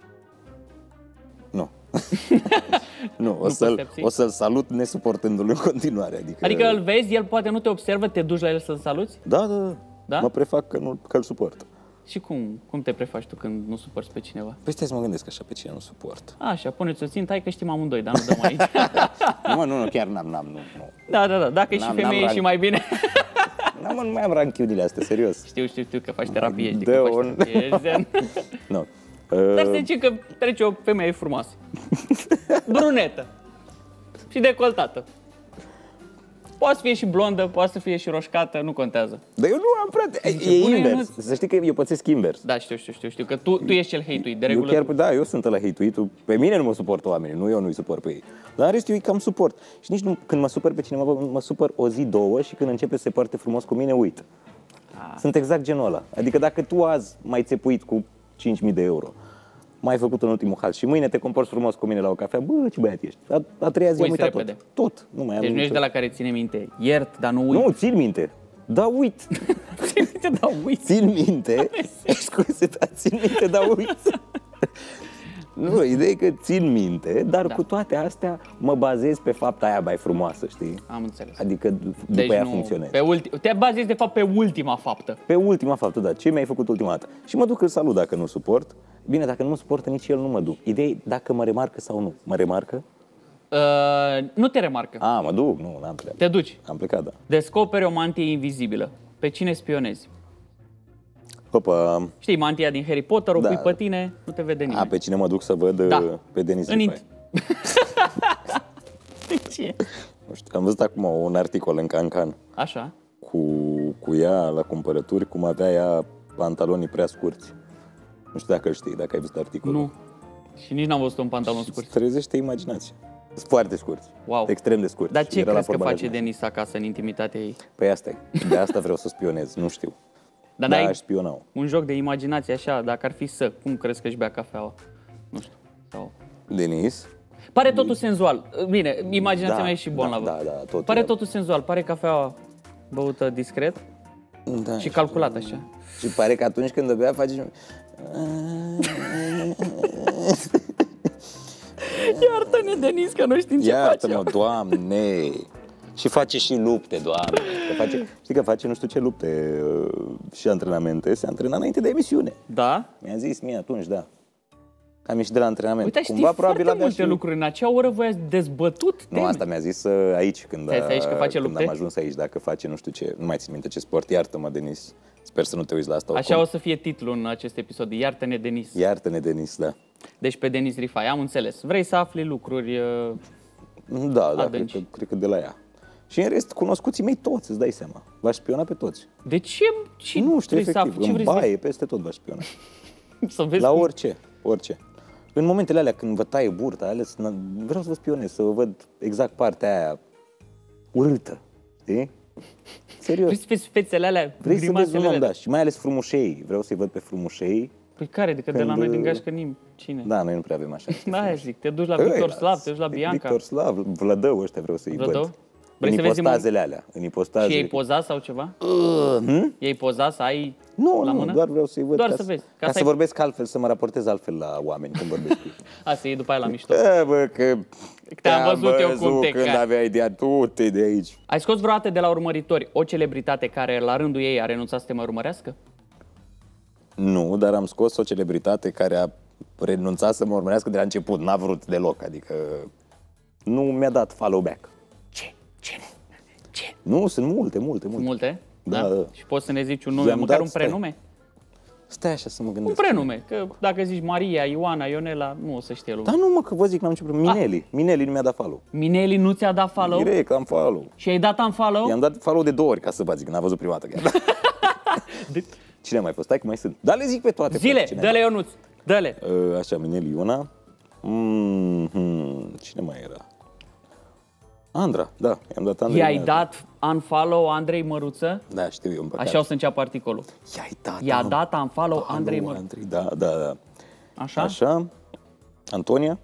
Nu. Nu, o să-l să salut nesuportându-l în continuare. Adică... adică îl vezi, el poate nu te observă, te duci la el să-l saluți? Da, da, da. Da? Mă prefac că, nu, că-l suport. Și cum? Cum te prefaci tu când nu suporți pe cineva? Păi stai să mă gândesc așa pe cine nu suport. Așa, puneți-o țintă, hai că știm amândoi, dar nu dăm aici. Nu, nu, nu, chiar n-am, n-am, nu, nu. Da, da, da, dacă e și femeie e și mai bine. Nu, mă, nu mai am ranchiunile astea, serios. Știu, știu, știu că faci terapie, știi că că un... faci terapie, zen. No. Dar să zici că trece o femeie frumoasă. Brunetă. Și decoltată. Poate să fie și blondă, poate să fie și roșcată, nu contează. Dar eu nu am, frate, e, e invers. Să știi că eu pățesc invers. Da, știu, știu, știu, știu că tu, tu ești cel hate-uit, de regulă. Eu chiar, da, eu sunt ăla hate-uitul. Pe mine nu mă suportă oamenii, nu eu nu-i suport pe ei. Dar în rest eu îi cam suport. Și nici nu, când mă supăr pe cineva, mă supăr o zi, două și când începe să se poarte frumos cu mine, uit. Ah. Sunt exact genul ăla. Adică dacă tu azi m-ai țepuit cu cinci mii de euro, m-ai făcut în ultimul hal și mâine te comporți frumos cu mine la o cafea, bă, ce băiat ești. A, a treia zi am uitat tot. Tot. Nu mai am deci nu ești de la care ține minte. Iert, dar nu uit. Nu, țin minte. Da, uit. Țin minte, da, uit. Țin minte. Scuze, da, țin minte, da, uit. Nu, ideea e că țin minte, dar da. Cu toate astea mă bazez pe fapta aia mai frumoasă, știi? Am înțeles. Adică după deci ea nu, funcționează. Pe ulti... Te bazezi de fapt pe ultima faptă. Pe ultima faptă, da. Ce mi-ai făcut ultima dată? Și mă duc, îl salut dacă nu suport. Bine, dacă nu mă suportă, nici el nu mă duc. Ideea e dacă mă remarcă sau nu. Mă remarcă? Uh, nu te remarcă. A, mă duc, nu, n-am plecat. Te duci. Am plecat, da. Descoperi o mantie invizibilă. Pe cine spionezi? Opa. Știi, mantia din Harry Potter, o da. pui pe tine, nu te vede nimeni. A, pe cine mă duc să văd? Da. Pe Denis Rifai. De ce? Nu știu, am văzut acum un articol în Cancan. Așa. Cu, cu ea la cumpărături, cum avea ea pantalonii prea scurți. Nu știu dacă știi, dacă ai văzut articolul. Nu. Și nici n-am văzut un pantalon scurt. Îți trezește imaginația. Sunt foarte scurți. Wow. Extrem de scurți. Dar ce crezi că face Denis acasă în intimitatea ei? Păi asta e. De asta vreau să spionez, nu știu. Dar da, aș spiona. Un joc de imaginație așa, dacă ar fi să, cum crezi că își bea cafeaua? Nu știu. Sau... Denis? Pare totul senzual. Bine, imaginația da, mea e și bolnavă. Da, da, da, totul Pare totul senzual. Pare cafeaua băută discret da, și calculat așa. Și pare că atunci când o bea face... Iartă-ne, Denis, că nu știm ce face. Iartă-mă, Doamne! Și face și lupte, Doamne! Că face, știi că face nu știu ce lupte și antrenamente. Se antrena înainte de emisiune. Da? Mi-a zis mie atunci, da. Am ieșit de la antrenament. Uite, știi cumva, foarte probabil multe și... lucruri. În acea oră voi ați dezbătut teme. Nu, asta mi-a zis aici, când, a, aici că face când lupte? am ajuns aici, dacă face nu știu ce. Nu mai țin minte ce sport. Iartă-mă, Denis. Sper să nu te uiți la asta. Așa oricum. O să fie titlul în acest episod. Iartă-ne, Denis. Iartă-ne, Denis, da. Deci pe Denis Rifai, am înțeles. Vrei să afli lucruri uh, Da, da, cred că, cred că de la ea. Și în rest, cunoscuții mei toți, îți dai seama. V-aș spiona pe toți. De ce? ce nu știu, efectiv. Ce în baie, să... peste tot v-aș spiona. Să vezi la cum... orice, orice. În momentele alea când vă taie burta, ales, vreau să vă spionez, să vă văd exact partea aia urâtă. Știi? Serios. Vrei să vezi fețele alea, vrei să vezi un om, da. Și mai ales frumușei. Vreau să-i văd pe frumușei. Păi care? Adică când... de la noi din Gașcă nim. Cine? Da, noi nu prea avem așa. Da, zic, te duci la Victor Slav, te duci la Bianca. Victor Slav, Vlădău ăștia vreau să-i văd. Vrei în ipostazele alea. În ipostazele. Și ei poza sau ceva? Uh, hm? Ei poza să ai nu, la nu, mână? doar vreau să-i văd. Doar ca să vezi. Ca, ca să ai... vorbesc altfel, să mă raportez altfel la oameni când vorbesc cu ei. A, să iei după aia la mișto. E, bă, că te-am văzut eu cum te când ca... aveai ideea, tu-te de aici. Ai scos vreodată de la urmăritori o celebritate care la rândul ei a renunțat să te mai urmărească? Nu, dar am scos o celebritate care a renunțat să mă urmărească de la început. N-a vrut deloc, adică nu mi-a dat follow back. Ce? Ce? Ce? Nu, sunt multe, multe, multe. Multe? Da. da. Și poți să ne zici un nume, măcar un prenume? Stai așa să mă gândesc. Un prenume, că dacă zici Maria, Ioana, Ionela, nu o să știe lumea. Dar nu mă, că vă zic, n-am început. Mineli. Ah. Mineli nu mi-a dat follow. Mineli nu ți-a dat follow? Direct, am follow. Și ai dat un follow? I-am dat follow de două ori, ca să vă zic, n-a văzut prima dată chiar. de, Cine a mai fost? Stai că mai sunt. Da, le zic pe toate. Zile, Cine dă-le Ionuț, dă-le. Uh, așa, Minel Iona. Mm-hmm. Cine mai era? Andra, da, i-am dat Andrei. I-ai dat unfollow Andrei Măruță? Da, știu eu, în păcat. Așa o să înceapă articolul. I-ai dat, I-a dat unfollow Andrei Măruță. Andrei, da, da, da. Așa? Așa. Antonia?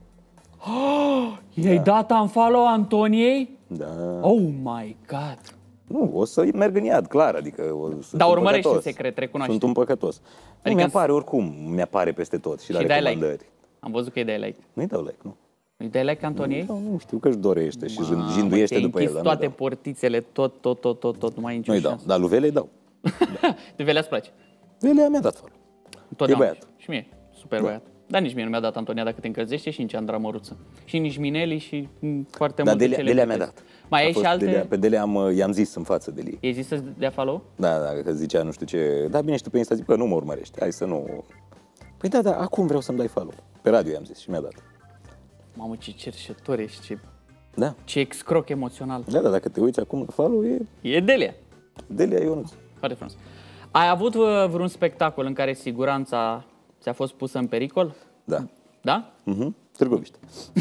Oh, i-ai da. dat unfollow Antoniei? Da. Oh my God. Nu, o să merg în iad, clar, adică o, Dar urmărești în secret, recunoaște. Sunt un păcătos. Adică nu, mi-apare oricum, mi-apare peste tot și, și la recomandări. Like. Am văzut că îi dai like. Nu-i dau like, nu. Îi dai like Antoniei? Nu, nu știu că își dorește și jinduiește după el. Dar toate portițele, tot, tot, tot, tot, tot, nu mai ai nicio șansă. Nu-i dau, dar lui Velea îi dau. De Velea îți place? Velea mi-a dat follow. E băiat. Și mie, super da. Băiat. Dar nici mie nu mi-a dat Antonia dacă te încălzește și nici Andra Măruță. Și nici Mineli și foarte multe cele. Dar Delea mi-a dat. Mai ai și alte? Delea, pe Delea am, i-am zis în față de Delea. I-ai zis să dea follow? Da, da, că zicea nu știu ce. Da, bine, și tu pe Insta zic, bă, nu mă urmărești, hai să nu... Păi da, da, acum vreau să-mi dai follow. Pe radio i-am zis și mi-a dat. Mamă, ce cerșător ești, ce... Da. Ce excroc emoțional. Da, da, dacă te uiți acum la follow, e... E Delea. Delea Ionuț. Foarte frumos. Ai avut vreun spectacol în care siguranța ți-a fost pusă în pericol? Da. Da? Mhm. Târgoviște.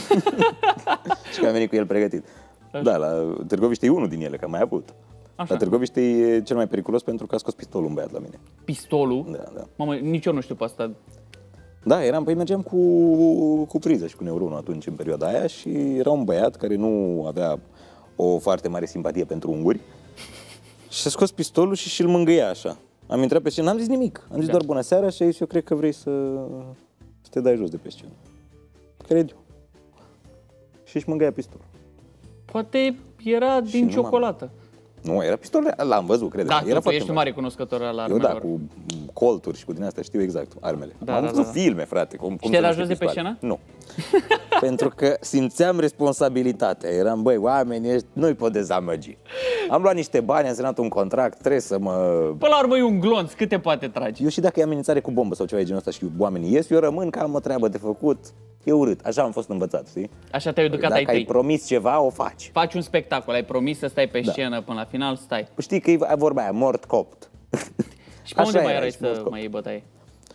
Și că am venit cu el pregătit. Așa. Da, la Târgoviște e unul din ele, că am mai avut. Așa. La Târgoviște e cel mai periculos pentru că a scos pistolul un băiat la mine. Pistolul? Da, da. Mamă, nici eu nu știu pe asta. Da, eram, păi mergeam cu, cu priză și cu neuronul atunci, în perioada aia, și era un băiat care nu avea o foarte mare simpatie pentru unguri și a scos pistolul și și-l mângâia așa. Am intrat pe scenă, n-am zis nimic, am zis da. doar bună seara și a zis, eu cred că vrei să, să te dai jos de pe scenă. Cred eu. Și-și mângâia pistolul. Poate era din ciocolată. Nu, era pistol, l-am văzut, cred. Da, era tu ești un mare cunoscător al armelor. Eu da, cu colturi și cu din astea știu exact armele. Da, am da, văzut da. filme, frate. Cum, cum și te-ai dat jos de pe scenă? Nu. Pentru că simțeam responsabilitatea. Eram, băi, oamenii ăștia nu-i pot dezamăgi. Am luat niște bani, am semnat un contract, trebuie să mă... Până la urmă e un glonț, cât te poate trage? Eu și dacă e amenințare cu bombă sau ceva de genul ăsta și oamenii ies, eu rămân că am o treabă de făcut. E urât. Așa am fost învățat, știi? Așa te-ai educat, dacă ai ai tăi. promis ceva, o faci. Faci un spectacol, ai promis să stai pe scenă da. Până la final, stai. Știi că e vorba aia, mort copt. Și pe unde mai erai să mai iei bătaie?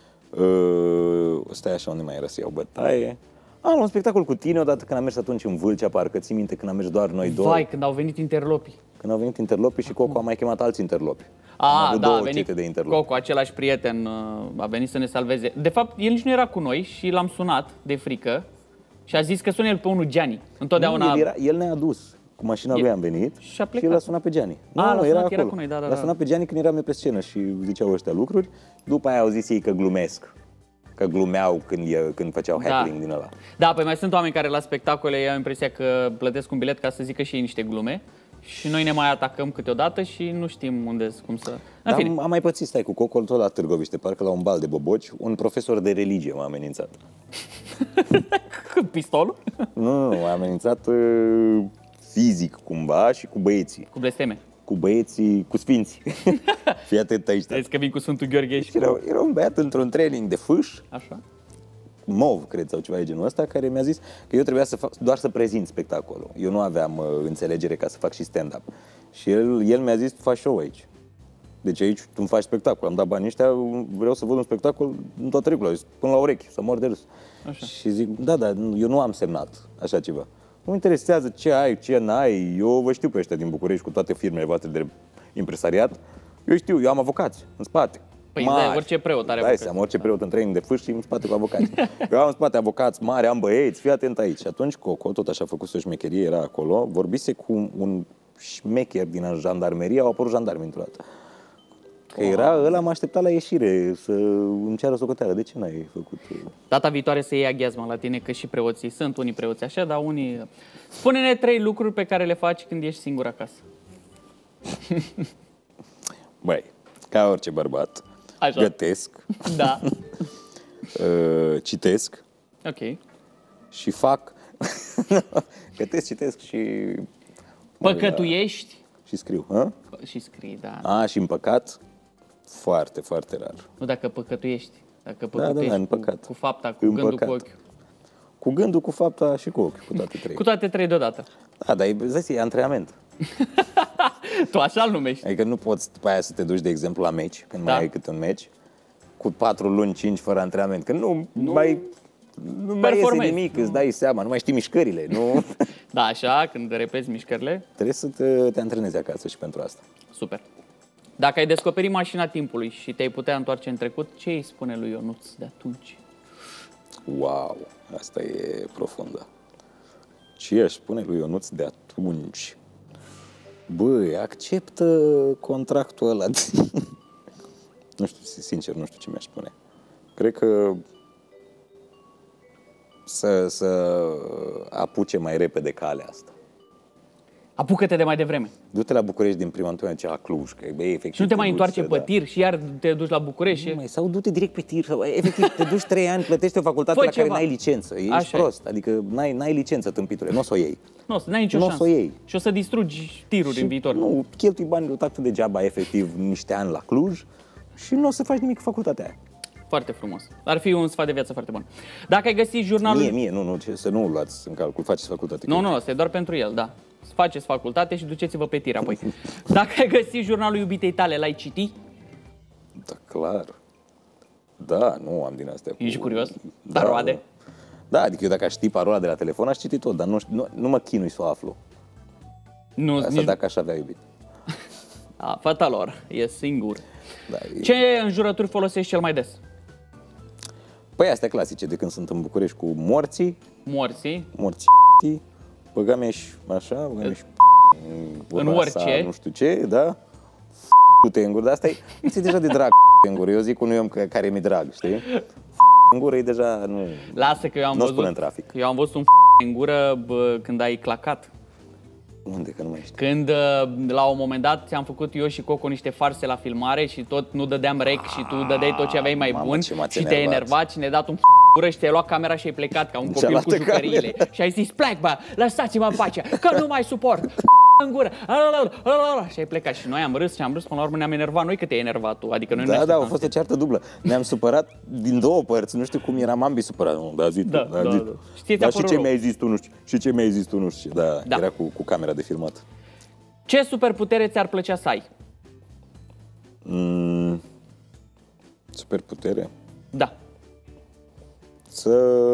Uh, stai așa, unde mai era să iau bătaie? Am un spectacol cu tine odată când am mers atunci în Vâlcea, parcă ții minte când am mers doar noi doi. Vai, când au venit interlopii. Când au venit interlopii și Coco a mai chemat alți interlopi. A, da, a venit de Coco, același prieten, a venit să ne salveze. De fapt, el nici nu era cu noi și l-am sunat de frică și a zis că sună el pe unul Gianni. Întotdeauna... Nu, el, era, el ne-a dus. Cu mașina el... lui am venit și, și el l-a sunat pe Gianni. Nu, a, nu, era, sunat, era cu noi, da, da, L-a sunat pe Gianni când eram eu pe scenă și ziceau ăștia lucruri. După aia au zis ei că glumesc. Că glumeau când, e, când făceau happening da. Din ăla. Da, păi mai sunt oameni care la spectacole au impresia că plătesc un bilet ca să zică și ei niște glume. Și noi ne mai atacăm câteodată și nu știm unde, cum să... Da, am, am mai pățit, stai, cu Cocol tot la Târgoviște, parcă la un bal de boboci, un profesor de religie m-a amenințat. Pistolul? Nu, nu, m-a amenințat uh, fizic cumva și cu băieții. Cu blesteme? Cu băieții, cu sfinții. Fii atent aici. Vezi că vin cu Sfântul Gheorghe și era, era un băiat într-un training de fâș. Așa. Mov, cred, sau ceva de genul ăsta, care mi-a zis că eu trebuia să fac, doar să prezint spectacolul. Eu nu aveam uh, înțelegere ca să fac și stand-up. Și el, el mi-a zis, faci show aici. Deci aici tu îmi faci spectacol. Am dat banii ăștia, vreau să văd un spectacol în toată regula, până la urechi, să mor de râs. Așa. Și zic, da, da, eu nu am semnat așa ceva. Nu mă interesează ce ai, ce n-ai. Eu vă știu pe ăștia din București cu toate firmele voastre de impresariat. Eu știu, eu am avocați în spate. Păi da, orice preot are avocați. Am orice preot în training de fâș și în spate cu avocați. Eu am în spate avocați mari, am băieți, fii atent aici. Și atunci Coco, tot așa a făcut o șmecherie, era acolo, vorbise cu un șmecher din jandarmerie, au apărut jandarmi într-o dată. Că era, ăla m-a așteptat la ieșire să îmi ceară socoteală. De ce n-ai făcut? Data viitoare să iei aghiazma la tine, că și preoții sunt unii preoți așa, dar unii... Spune-ne trei lucruri pe care le faci când ești singur acasă. Băi, ca orice bărbat, așa. Gătesc, da. uh, citesc, ok. Și fac, gătesc, citesc și... Păcătuiești? Și scriu, hă? Și scrii, da. A, și împăcat? Foarte, foarte rar. Nu, dacă păcătuiești. Dacă păcătuiești da, da, da, cu, cu fapta, cu împăcat. Gândul, cu ochiul. Cu gândul, cu fapta și cu ochiul, cu toate trei. Cu toate trei deodată. Da, dar e, zici, e antrenament. Tu așa-l numești. Adică nu poți după aia să te duci, de exemplu, la meci, când Da. mai ai câte un meci, cu patru luni, cinci fără antrenament, că nu, nu mai, nu mai iese performezi. nimic, îți dai seama, nu mai știi mișcările, nu... Da, așa, când repezi mișcările, Trebuie să te, te antrenezi acasă și pentru asta. super. Dacă ai descoperit mașina timpului și te-ai putea întoarce în trecut, ce îi spune lui Ionuț de atunci? Wow, asta e profundă. Ce aș spune lui Ionuț de atunci? Băi, acceptă contractul ăla. Nu știu, sincer, nu știu ce mi-aș spune. Cred că să, să apuce mai repede calea asta. Apucă-te de mai devreme. Du-te la București din prima întâlnire la Cluj, că e efectiv. Și nu te mai duci întoarce să- pe tir și iar te duci la București. Nu și... mai, sau du-te direct pe tir, sau, efectiv, te duci trei ani, plătești o facultate Fă la care ceva. n-ai licență. Ești Așa e. prost, adică n-ai, n-ai licență, tâmpitule, nu o să o iei. Nu, o să n-ai nicio Nu o șansă. să o iei. Și o să distrugi tiruri în viitor. Nu, cheltui banii lui tată degeaba, efectiv, niște ani la Cluj și nu o să faci nimic cu facultatea aia. Foarte frumos. Ar fi un sfat de viață foarte bun. Dacă ai găsit jurnalul... Mie, mie, nu, nu, ce- să nu o luați în calcul, faceți facultate. Nu, nu, asta e doar pentru el, da. Faceți facultate și duceți-vă pe tir apoi. Dacă ai găsit jurnalul iubitei tale, l-ai citit? Da, clar. Da, nu am din astea. Cu... Ești curios? Dar roade? Da, adică eu dacă aș ști parola de la telefon, aș citi tot, dar nu, nu, nu mă chinui să o aflu. Nu, Asta nici... dacă aș avea iubit. A, fata lor, e singur. Da, e... Ce înjurături folosești cel mai des? Păi astea clasice, de când sunt în București cu morții, Morții? morții, băgameș așa, băgameș În orice. Nu știu ce, da? F***ute în gură, dar asta e, ți deja de drag în gură. Eu zic unui om că- care mi-e drag, știi? În gură e deja, nu... Lasă că eu am Nu o spune văzut, în trafic. că eu am văzut un în gură bă, când ai clacat. Unde, că nu mai știu. Când uh, la un moment dat ți-am făcut eu și Coco niște farse la filmare și tot nu dădeam rec și tu dădeai tot ce aveai mai Mamă, bun ce m-ați și te-ai enervat. enervat și ne-ai dat un gură și te-ai luat camera și ai plecat ca un copil cu Cealaltă jucăriile. cameră. Și ai zis, plec bă, lăsați-mă în pace, că nu mai suport. În gură. Și ai plecat și noi am râs și am râs, până la urmă ne-am enervat noi că te-ai enervat tu. Adică noi nu ne Da, da, a așteptam. fost o ceartă dublă. Ne-am supărat din două părți, nu știu cum eram ambii supărat. Nu, da, zi tu, Da, da, da, zi da. tu. Știi, Dar ți-a și părut ce rău. mi-ai zis tu, nu știu. Și ce mi-ai zis tu, nu știu. Da, Da. era cu, cu camera de filmat. Ce superputere ți-ar plăcea să ai? Mm, superputere? Da. Să...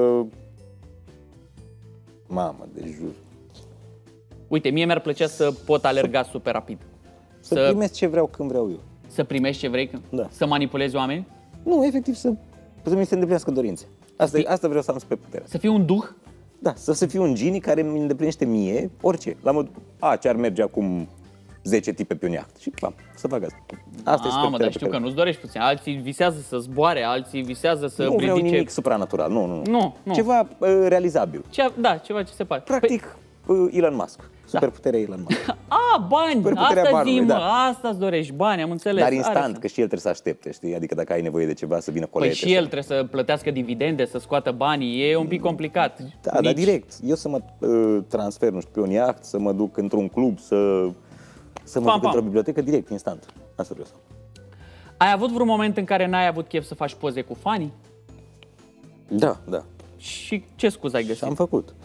Mamă, de jur. Uite, mie mi-ar plăcea să pot alerga super rapid. Să, Să- primesc ce vreau când vreau eu. Să primești ce vrei, Da. să manipulezi oameni, Nu, efectiv, să, să mi se îndeplinească dorințe. Asta, e- asta vreau să am superputere. să fii un duh. Da, să, să fiu un genie care îmi îndeplinește mie orice. La mod, a, ce ar merge acum zece tipe pe un iaht. Și bam, să fac asta. Asta e Mamă, superputerea dar pe știu că care- nu-ți dorești puțin. Alții visează să zboare, alții visează să Nu vreau ridice... nimic supranatural, nu, nu. Nu, nu. Ceva uh, realizabil. Ce, da, ceva ce se poate. Practic, uh, Elon Musk. Superputerea Elon Musk. Păi, a, bani! Superputerea Asta banului, zi, mă, da. asta-ți dorești, bani, am înțeles. Dar Are instant, sens. că și el trebuie să aștepte, știi? Adică dacă ai nevoie de ceva, să vină Păi colete. și el trebuie să plătească dividende, să scoată banii, e un pic complicat. Da, dar Nici- direct. Eu să mă uh, transfer, nu știu, pe un iaht, să mă duc într-un club, să, să mă Pam, duc pam. într-o bibliotecă, direct, instant. Asta vreau să am. Ai avut vreun moment în care n-ai avut chef să faci poze cu fanii? Da, da. Și ce scuză ai Și găsit? am făcut.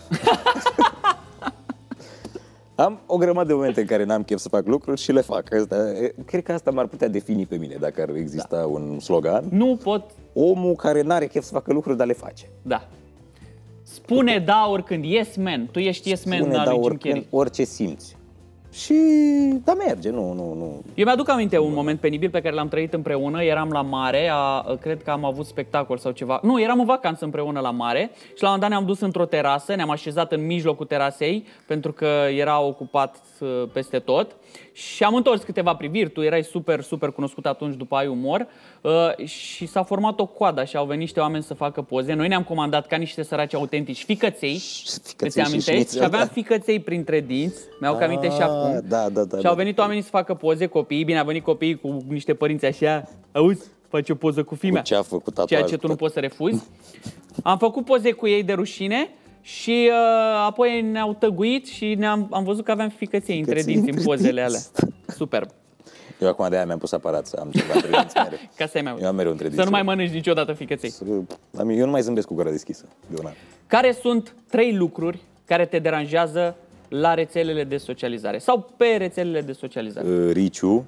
Am o grămadă de momente în care n-am chef să fac lucruri și le fac. Asta, e, cred că asta m-ar putea defini pe mine, dacă ar exista da. un slogan. Nu pot, Omul care n-are chef să facă lucruri, dar le face. da. Spune da oricând, yes man, tu ești yes man Spune, al da, lui Jim oricând, Carrey. orice simți. Și da, merge, nu, nu, nu. Eu mi-aduc aminte un moment penibil pe care l-am trăit împreună, eram la mare, a, cred că am avut spectacol sau ceva. Nu, eram în vacanță împreună la mare și la un moment dat ne-am dus într-o terasă, ne-am așezat în mijlocul terasei pentru că era ocupat uh, peste tot și am întors câteva priviri, tu erai super, super cunoscut atunci după ai umor uh, și s-a format o coadă și au venit niște oameni să facă poze. Noi ne-am comandat ca niște săraci autentici ficăței, Ficăței îți și amintești? șnițel, Și aveam da. ficăței printre dinți, mi-au că aminte și Ah, acum. da, da, da, Și au da. venit oamenii să facă poze, copiii, bine, au venit copiii cu niște părinți așa, auzi, face o poză cu fimea, Ce a făcut tatuaj, ceea ce tu nu poți să refuzi. Am făcut poze cu ei de rușine și uh, apoi ne-au tăguit și ne-am am văzut că aveam ficăței între Ficăței dinți în între pozele alea. dinți. Superb. Eu acum de aia mi-am pus aparat să am ceva între dinți mereu. Ca să ai mai Eu am mereu între Să dinți. nu mai mănânci niciodată ficăței. Să- la mine- Eu nu mai zâmbesc cu gura deschisă. De un an. Care sunt trei lucruri care te deranjează la rețelele de socializare sau pe rețelele de socializare? Uh, Riciu.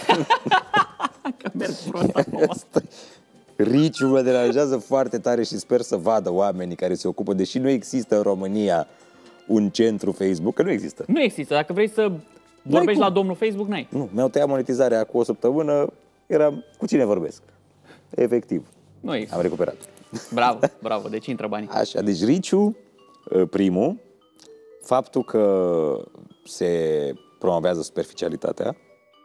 Că merg prost acum. Riciu mă deranjează foarte tare și sper să vadă oamenii care se ocupă, deși nu există în România un centru Facebook, că nu există. Nu există. Dacă vrei să vorbești la domnul Facebook, n-ai. Nu, mi-au tăiat monetizarea cu o săptămână, eram cu cine vorbesc. Efectiv. Nu există. Am recuperat. Bravo, bravo. Deci intră banii. Așa, deci Riciu, primul, faptul că se promovează superficialitatea.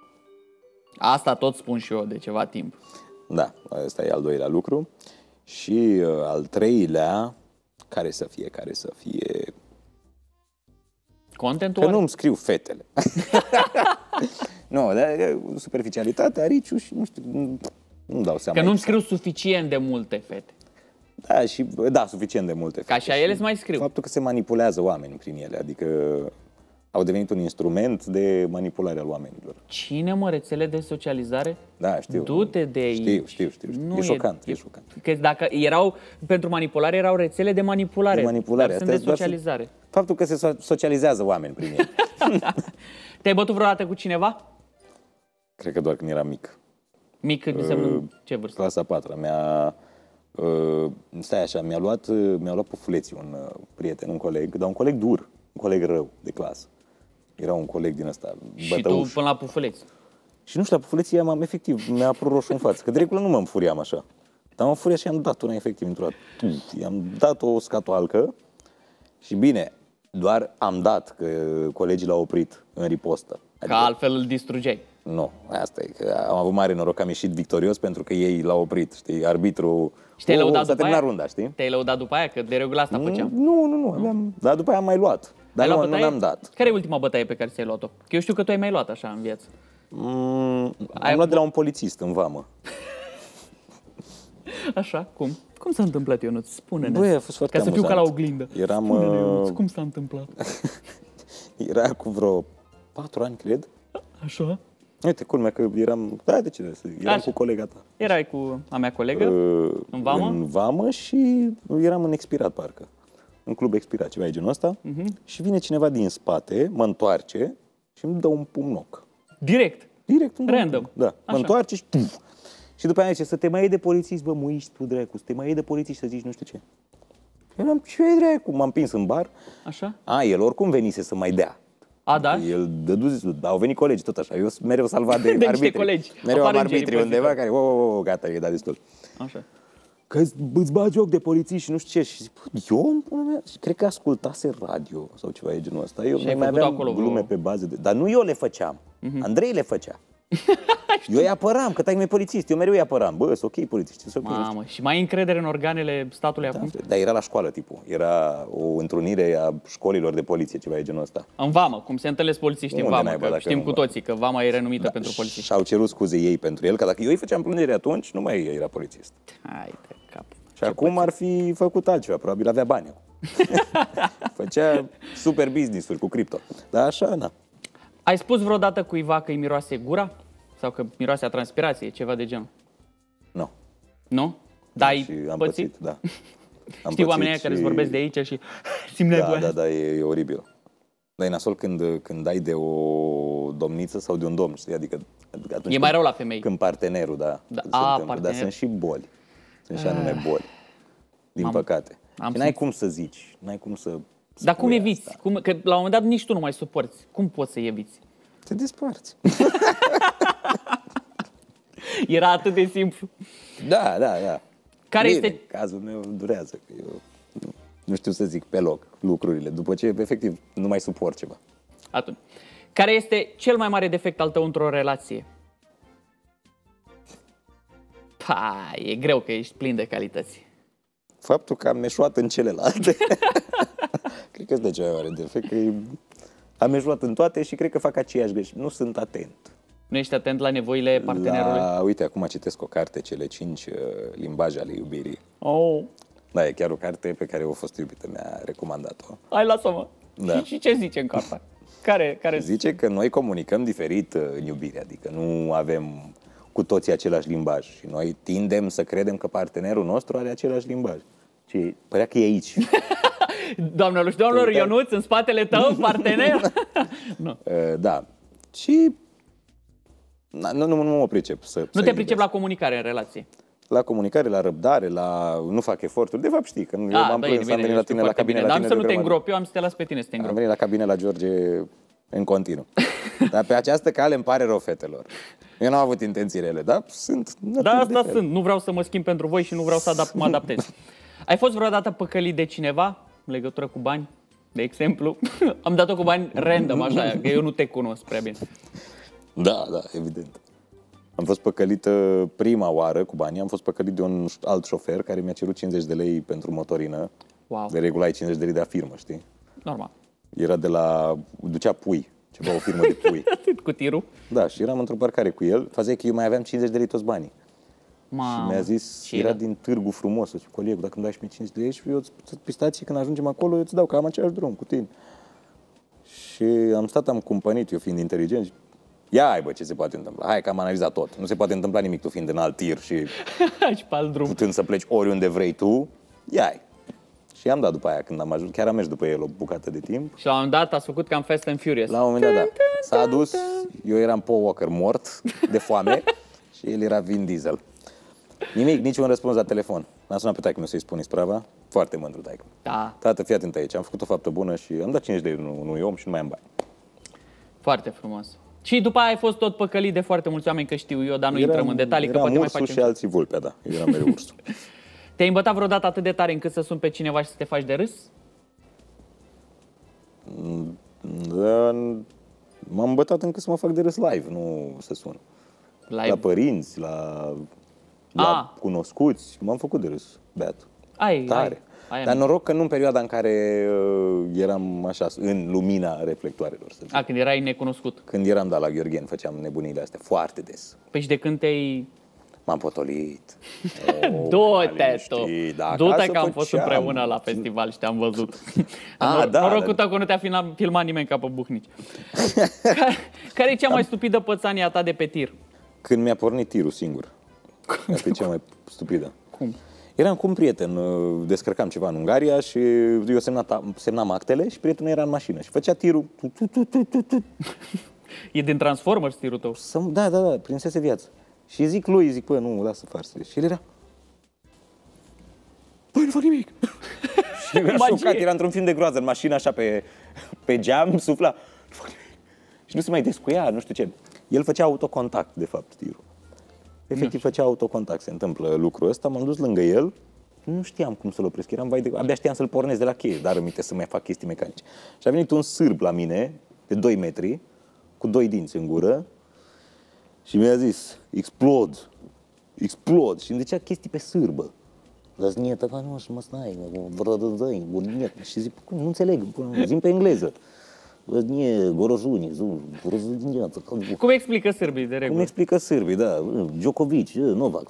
Asta tot spun și eu de ceva timp. Da, ăsta e al doilea lucru. Și uh, al treilea, care să fie, care să fie... Contentul? Că nu îmi scriu fetele. Nu, dar superficialitatea, Riciu și nu știu, nu, nu dau seama. Că nu-mi scriu suficient de multe fete. Da, și, da, suficient de multe fete. Ca și a ele îți mai scriu. Faptul că se manipulează oamenii prin ele, adică au devenit un instrument de manipulare al oamenilor. Cine, mă, rețele de socializare? Da, știu. Du-te de aici. Știu, știu, știu. știu. Nu e șocant, e, e șocant. Că dacă erau, pentru manipulare, erau rețele de manipulare. De manipulare. Dar sunt de socializare. Faptul că se socializează oameni prin ele. Te-ai bătut vreodată cu cineva? Cred că doar când eram mic. Mic înseamnă uh, ce vârstă? Clasa a patra. Mi-a, uh, stai așa, mi-a luat, mi-a luat pufuleții un uh, prieten, un coleg, dar un coleg dur, un coleg rău de clasă. Era un coleg din ăsta, bătăuș. Și tu până la pufuleți? Și nu știu, la pufuleții am efectiv, mi-a apărut roșu în față, că de regulă nu mă înfuriam așa. Dar mă înfuriam și am dat una efectiv într-o dată. I-am dat o scatoalcă și bine, doar am dat, că colegii l-au oprit în ripostă. Adică, că altfel îl distrugeai. Nu, asta e, că am avut mare noroc că am ieșit victorios pentru că ei l-au oprit, știi, arbitru. Și te-ai lăudat s-a după terminat aia? runda, știi? Te-ai lăudat după aia? Că de regulă asta făceam. Nu, nu, nu, aveam, dar după aia am mai luat. Dar nu, nu mi-am dat. Care e ultima bătaie pe care ți-ai luat-o? Că eu știu că tu ai mai luat așa în viață. Mm, am luat de la un polițist în vamă. Așa, cum? Cum s-a întâmplat, Ionuț? Spune-ne. Băi, a fost foarte Ca să amuzant. fiu ca la oglindă. Eram, Spune-ne, Ionuț, cum s-a întâmplat? Era cu vreo patru ani, cred. Așa? Uite, culmea că eram, da, de ce să eram Așa. cu colega ta. Erai cu a mea colegă, uh, în vamă? În vamă și eram în expirat, parcă. În club expirat, ceva de genul ăsta. Uh-huh. Și vine cineva din spate, mă întoarce și îmi dă un pumnoc. Direct? Direct. Un Random? Da, mă Așa. întoarce și puf. Și după aia zice, să te mai iei de polițist, bă, muiști tu, dracu, să te mai iei de polițist să zici nu știu ce. Eram, ce dracu? M-am prins în bar. Așa? A, el oricum venise să mai dea. A, da? El dădu zis, au venit colegi tot așa. Eu sunt mereu salvat de, de arbitri. colegi. Mereu am Apar arbitri undeva care, o, o, o, gata, e dat destul. Așa. Că îți bagi joc de polițiști și nu știu ce. Și zic, eu, mea, cred că ascultase radio sau ceva de genul ăsta. Eu și mai aveam acolo glume vreo... pe bază de... Dar nu eu le făceam. Uh-huh. Andrei le făcea. Eu îi apăram, că taică-mi e polițist. Eu mereu îi apăram. Bă, sunt ok polițiști. Okay, Mamă, și mai ai încredere în organele statului da, acum? dar era la școală, tipul. Era o întrunire a școlilor de poliție, ceva de genul ăsta. În vamă, cum se întâlnesc polițiștii în Unde vamă, că știm cu toții că vama e renumită da, pentru polițiști. Și au cerut scuze ei pentru el, că dacă eu îi făceam plângere atunci, nu mai era polițist. Hai de cap. Și acum ar fi făcut altceva, probabil avea bani acum. Făcea super business-uri cu cripto. Dar așa, na. Ai spus vreodată cuiva că îi miroase gura? Sau că miroase a transpirație, ceva de genul? Nu. Nu? Da, ai și am pățit? pățit, da. Am Știi oamenii și... care îți vorbesc de aici și simt Da, nevoia. da, da, e, e oribil. Dar e nasol când, când ai de o domniță sau de un domn, știi? Adică atunci E mai rău la femei. Când partenerul, da, Da, se a, întâmplă. Dar partener. sunt și boli. Sunt și anume boli. Din Am- păcate. am Și n-ai simț- cum să zici, n-ai cum să Dar cum spui eviți? asta. Cum, că la un moment dat nici tu nu mai suporți. Cum poți să eviți? Te desparți. Era atât de simplu. Da, da, da. Care Bine, este... cazul meu durează, că eu nu, nu știu să zic pe loc lucrurile, după ce efectiv nu mai suport ceva. Atunci. Care este cel mai mare defect al tău într-o relație? Pa, e greu că ești plin de calități. Faptul că am eșuat în celelalte. Cred că ăsta e cea mai mare defect, că e- am eșuat în toate și cred că fac aceeași greșeli. Nu sunt atent. Nu ești atent la nevoile partenerului? La, uite, acum citesc o carte, cele cinci uh, limbaje ale iubirii. Oh, Da, e chiar o carte pe care o fost iubită mi-a recomandat-o. hai, lasă-mă. Da. Și, și ce zice în cartea? Care, care... Zice că noi comunicăm diferit uh, în iubire, adică nu avem cu toții același limbaj și noi tindem să credem că partenerul nostru are același limbaj. Și părea că e aici. Doamnelor și doamnelor, Ionuț, în spatele tău, partener? Nu. Da. Și nu, nu, nu mă pricep să Nu te pricep la comunicare în relație? La comunicare, la răbdare, la nu fac eforturi. De fapt știi, când eu m-am plâns, am venit la tine la cabine la tine. Dar să nu te îngropi, eu am să te las pe tine să te îngropi. Am venit la cabine la George în continuu. Dar pe această cale îmi pare rău, fetelor. Eu n-am avut intenții rele, dar sunt... Da, asta sunt. Nu vreau să mă schimb pentru voi și nu vreau să adap mă adaptez. Ai fost vreodată păcălit de cineva în legătură cu bani? De exemplu? Am dat-o cu bani random, așa, că eu nu te cunosc prea bine. Da, da, evident. Am fost păcălită prima oară cu banii, am fost păcălit de un alt șofer care mi-a cerut cincizeci de lei pentru motorină. Wow. De regulă ai cincizeci de lei de la firmă, știi? Normal. Era de la... ducea pui, ceva, o firmă de pui. Cu tirul? Da, și eram într-o parcare cu el, fazea că eu mai aveam cincizeci de lei toți banii. Mamă, și mi-a zis, era din Târgu Frumos, și colegul, dacă îmi dai și mie cincizeci de lei și eu îți pe stație, când ajungem acolo, eu îți dau, că am același drum cu tine. Și am stat, am cumpănit, eu fiind inteligent, ia ai bă, ce se poate întâmpla, hai că am analizat tot, nu se poate întâmpla nimic tu fiind în alt tir și, și pe alt drum, putând să pleci oriunde vrei tu, ia ai. Și am dat după aia, când am ajuns, chiar am mers după el o bucată de timp. Și la un moment dat ați făcut cam Fast and Furious. La un moment dat, da. S-a dus, eu eram Paul Walker mort de foame și el era Vin Diesel. Nimic, niciun răspuns la telefon. M-am sunat pe taică-miu să-i spun isprava, foarte mândru taică. Da. Tată, fii atent aici, am făcut o faptă bună și am dat cincizeci de lei unui om și nu mai am bani. Foarte frumos. Și după aia ai fost tot păcălit de foarte mulți oameni, că știu eu, dar nu intrăm în detalii, că poate mai facem. și alții vulpea, da. Eu eram mereu ursul. Te-ai îmbătat vreodată atât de tare încât să suni pe cineva și să te faci de râs? Da, m-am îmbătat încât să mă fac de râs live, nu să sun. Live? La părinți, la, la cunoscuți, m-am făcut de râs, beat. Ai, tare. Ai, ai, Dar noroc că nu în perioada în care uh, eram așa, în lumina reflectoarelor. Să zic. A, când erai necunoscut. Când eram, da, la Gheorghen, făceam nebunile astea foarte des. Păi și de când te-ai... M-am potolit. Oh, Du-te tu! Da, Du-te că am fost împreună la festival și te-am văzut. A, da, noroc cu tău că nu te-a filmat nimeni ca pe buhnici. care, care e cea mai stupidă pățanie a ta de pe tir? Când mi-a pornit tirul singur. Asta e cea mai stupidă. Cum? Eram cu un prieten, descărcam ceva în Ungaria și eu semnam, semnam actele și prietenul era în mașină și făcea tirul. E din Transformers tirul tău? Da, da, da, prinsese viață. Și zic lui, zic, bă, nu, lasă farsele. Și el era... Băi, nu fac nimic. Și era șocat, era într-un film de groază, în mașină, așa, pe, pe geam, sufla. Nu fac nimic. Și nu se mai descuia, nu știu ce. El făcea autocontact, de fapt, tirul. Efectiv, făcea autocontact, se întâmplă lucrul ăsta. M-am dus lângă el, nu știam cum să-l opresc, eram vai de... abia știam să-l pornesc de la cheie, dar rămite să mai fac chestii mecanice. Și a venit un sârb la mine, de doi metri, cu doi dinți în gură, și mi-a zis, explod, explod, și îmi zicea chestii pe sârbă. Zaznieta, ca nu, și mă stai, vrădăzăi, burniet. Și zic, cum, nu înțeleg, zi-mi pe engleză. Zaznie, gorojuni, vrăzănieta. Cum explică sârbii de regulă? Cum explică sârbii, da, Djokovic, Novak,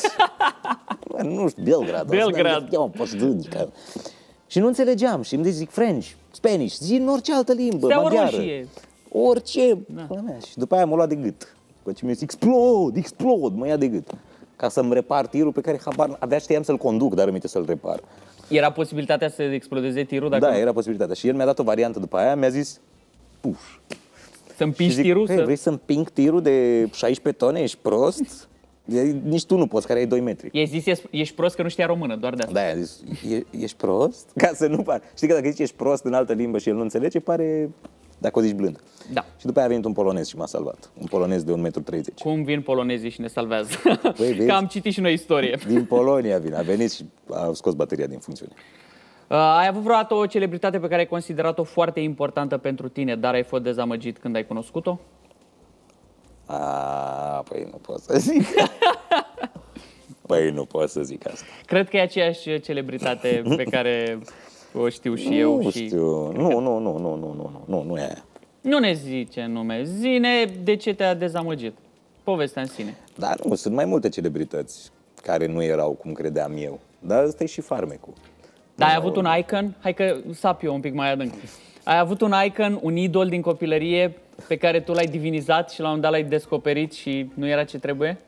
nu știu, Belgrad. Belgrad. Și nu înțelegeam și îmi zic French, Spanish, zi în orice altă limbă, maghiară. Orice. Da. Și după aia m-a luat de gât. După ce mi-a zis, explod, explod, mă ia de gât. Ca să-mi repar tirul pe care habar, abia știam să-l conduc, dar rămite să-l repar. Era posibilitatea să explodeze tirul? Dacă da, nu... era posibilitatea. Și el mi-a dat o variantă după aia, mi-a zis, puș. Să împingi tirul? Hey, să... Vrei să împing tirul de șaisprezece tone? Ești prost? Nici tu nu poți, care ai doi metri. I-ai zis, ești prost că nu știa română, doar de asta. Da, i-a zis, e, ești prost? Ca să nu par. Știi că dacă zici ești prost în altă limbă și el nu înțelege, pare... Dacă o zici blând. Da. Și după aia a venit un polonez și m-a salvat. Un polonez de un metru treizeci. Cum vin polonezii și ne salvează? Păi, că am citit și noi istorie. Din Polonia vine. A venit și a scos bateria din funcțiune. Uh, ai avut vreodată o celebritate pe care ai considerat-o foarte importantă pentru tine, dar ai fost dezamăgit când ai cunoscut-o? A, păi nu pot să zic. Păi nu pot să zic asta. Cred că e aceeași celebritate pe care o știu și nu eu. Nu și... știu. Nu, nu, nu, nu, nu, nu, nu, nu e aia. Nu ne zice nume. Zine de ce te-a dezamăgit. Povestea în sine. Dar nu, sunt mai multe celebrități care nu erau cum credeam eu. Dar ăsta e și farmecul. Dar ai avut un icon? Hai că sap eu un pic mai adânc. Ai avut un icon, un idol din copilărie pe care tu l-ai divinizat și la un moment dat l-ai descoperit și nu era ce trebuie?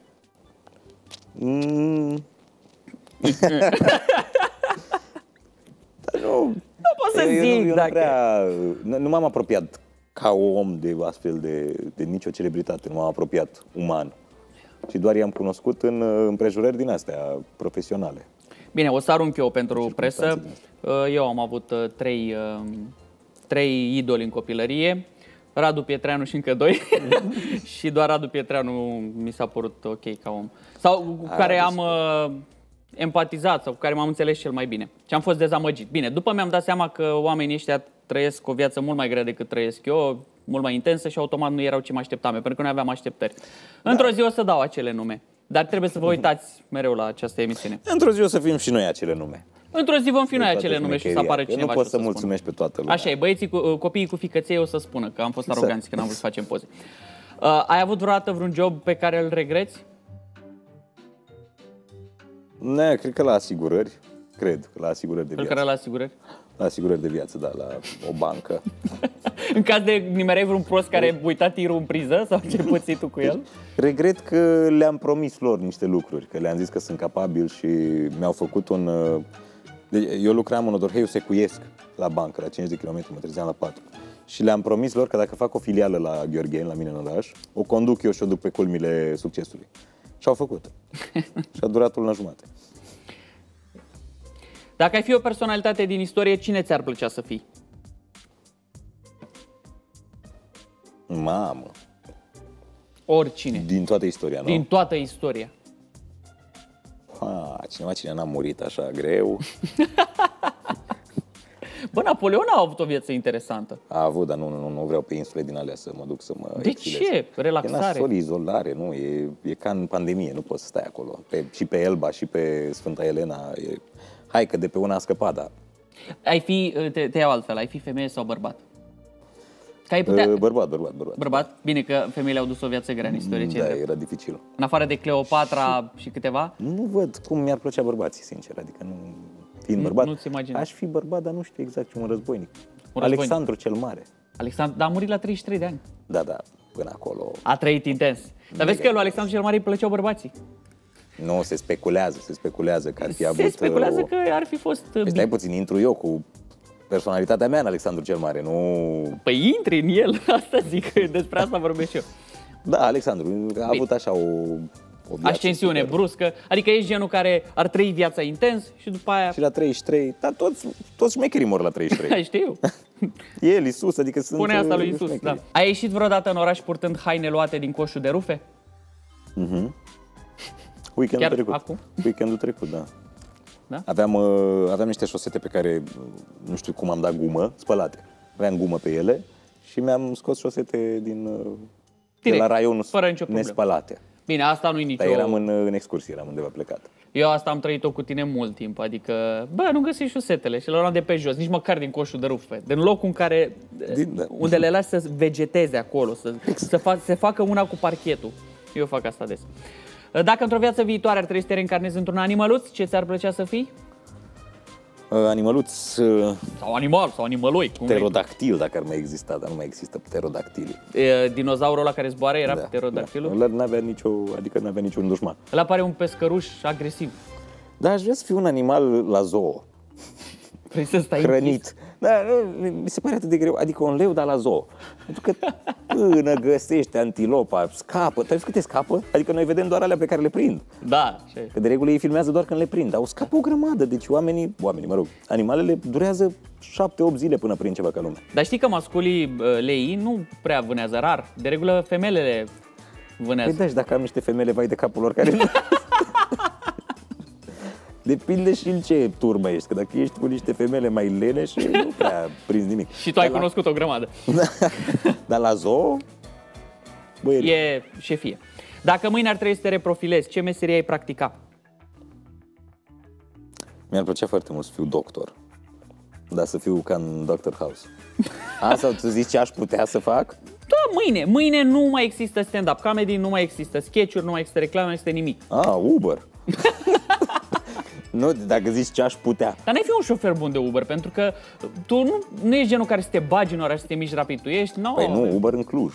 Mm. Nu. Nu eu, zic nu, eu dacă... nu prea... Nu, nu m-am apropiat ca om de astfel de, de nicio celebritate, nu m-am apropiat uman. Și doar i-am cunoscut în împrejurări din astea profesionale. Bine, o să arunc eu pentru presă. Eu am avut trei, trei idoli în copilărie. Radu Pietreanu și încă doi. Și doar Radu Pietreanu mi s-a părut ok ca om. Sau cu A, care am uh, empatizat sau cu care m-am înțeles cel mai bine. Și am fost dezamăgit. Bine, după mi-am dat seama că oamenii ăștia trăiesc o viață mult mai grea decât trăiesc eu, mult mai intensă și automat nu erau ce mă așteptam, pentru că noi aveam așteptări. Da. Într-o zi o să dau acele nume, dar trebuie să vă uitați mereu la această emisiune. Într-o zi o să fim și noi acele nume. Într-o zi vom fi noi acele nume și să apară cineva. Nu poți să, să mulțumești pe toată lumea. Așa e, băieții, cu, copiii cu fiicăței o să spună că am fost aroganți când am vrut să facem poze. Uh, ai avut vreodată vreun job pe care îl regreți? Ne, cred că la asigurări. Cred că la asigurări de viață. Cred că la asigurări? La asigurări de viață, da, la o bancă. În caz de nimereai vreun prost care uita tirul în priză sau ce puțin tu cu el? Regret că le-am promis lor niște lucruri, că le-am zis că sunt capabil și mi-au făcut un... Eu lucram în Odorheiu Secuiesc la bancă, la cincizeci de kilometri, mă trezeam la patru. Și le-am promis lor că dacă fac o filială la Gheorgheni, la mine în oraș, o conduc eu și o duc pe culmile succesului. Și au făcut. Și a durat o lună jumate. Dacă ai fi o personalitate din istorie, cine ți-ar plăcea să fii? Mamă. Oricine. Din toată istoria, nu? Din toată istoria. Ha, cineva cine n-a murit așa greu. Bă, Napoleon a avut o viață interesantă. A avut, dar nu, nu, nu vreau pe insule din alea să mă duc să mă De exilez. ce? Relaxare. E nasol, izolare, nu? E, e ca în pandemie, nu poți să stai acolo. Pe, și pe Elba, și pe Sfânta Elena. E... Hai că de pe una a scăpat, dar... Ai fi, te, te iau altfel, ai fi femeie sau bărbat? Că ai putea... Bărbat, bărbat, bărbat. Bărbat? Bine că femeile au dus o viață grea în istorie. Da, ce era dificil. În afară de Cleopatra și, și câteva? Nu văd cum mi-ar plăcea bărbații, sincer. Adică nu... Fiind bărbat, nu-ți imagini. Aș fi bărbat, dar nu știu exact ce un războinic. Un Alexandru cel Mare. Alexandru, dar a murit la treizeci și trei de ani. Da, da, până acolo... A trăit intens. Dar vezi că lui Alexandru cel Mare îi plăceau bărbații. Nu, se speculează, se speculează că ar fi se avut... Se speculează o... că ar fi fost... Păi stai puțin, intru eu cu personalitatea mea în Alexandru cel Mare, nu... Păi intri în el, asta zic, despre asta vorbesc eu. Da, Alexandru a avut așa o... o ascensiune super bruscă, adică ești genul care ar trăi viața intens și după aia... Și la treizeci și trei, dar toți, toți șmecherii mor la treizeci și trei. Știu. El, Iisus, adică sunt... Pune asta lui Iisus, da. Ai ieșit vreodată în oraș purtând haine luate din coșul de rufe? Mhm. Weekendul Chiar trecut. Acum? Weekendul trecut, da. Da? Aveam, uh, aveam niște șosete pe care nu știu cum am dat gumă, spălate. Aveam gumă pe ele și mi-am scos șosete din uh, de la raionul nespălate. Bine, asta nu-i nicio... Dar eram în, în excursie, eram undeva plecat. Eu asta am trăit-o cu tine mult timp, adică, bă, nu găsești șosetele și le luam de pe jos, nici măcar din coșul de rufe, din locul în care, din, da. unde le lași să vegeteze acolo, să, să fac, se facă una cu parchetul. Eu fac asta des. Dacă într-o viață viitoare ar trebui să te reîncarnezi într-un animăluț, ce ți-ar plăcea să fii? Uh, animăluț... Uh, sau animal, sau animălui. Pterodactil, dacă ar mai exista, dar nu mai există pterodactilii. E, dinozaurul ăla care zboară era da, pterodactilul? Da. N-avea nicio, adică n-avea niciun dușman. Ăla pare un pescăruș agresiv. Da, aș vrea să fiu un animal la zoo. Vrei să stai hrănit. Da, mi se pare atât de greu. Adică un leu, dar la zoo. Pentru că până găsești antilopa, scapă. Tu ai câte scapă? Adică noi vedem doar alea pe care le prind. Da. Că de regulă ei filmează doar când le prind. Dar o scapă o grămadă. Deci oamenii, oamenii, mă rog, animalele durează șapte opt zile până prind ceva ca lumea. Dar știi că masculii lei nu prea vânează, rar. De regulă femelele vânează. Păi da, și dacă am niște femele vai de capul lor care nu... Depinde și în ce turmă ești, că dacă ești cu niște femele mai lene și nu prea prinzi nimic. Și tu ai Dar cunoscut la... o grămadă. Dar la zoo, băi, e șefie. Dacă mâine ar trebui să te reprofilezi, ce meserie ai practica? Mi-ar plăcea foarte mult să fiu doctor. Dar să fiu ca în doctor House. A, sau tu zici ce aș putea să fac? Da, mâine. Mâine nu mai există stand-up comedy, nu mai există sketch-uri, nu mai există reclame, nu există nimic. Ah, Uber. Nu, dacă zici ce aș putea. Dar n-ai fi un șofer bun de Uber, pentru că tu nu, nu ești genul care să te bagi în oraș, să te miști rapid. Tu ești, no, păi nu, Uber în Cluj.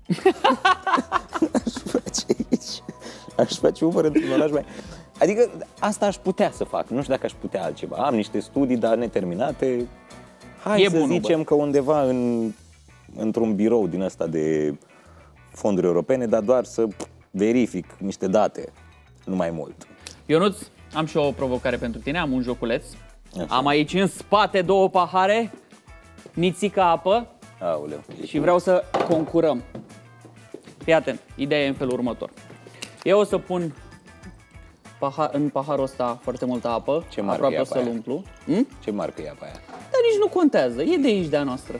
Aș face aici. Aș face Uber într-un oraș mai... Adică asta aș putea să fac. Nu știu dacă aș putea altceva. Am niște studii, dar neterminate. Hai e să bun zicem Uber. că undeva în, într-un birou din ăsta de fonduri europene, dar doar să verific niște date, nu mai mult. Ionuț, am și o provocare pentru tine, am un joculeț. Așa. Am aici în spate două pahare, nițică apă Aoleu. și vreau să concurăm. Fii atent, ideea e în felul următor. Eu o să pun pahar, în paharul ăsta foarte multă apă, Ce marcă aproape e o apa să-l aia? umplu. Hm? Ce marcă e apa aia? Dar nici nu contează, e de aici de a noastră.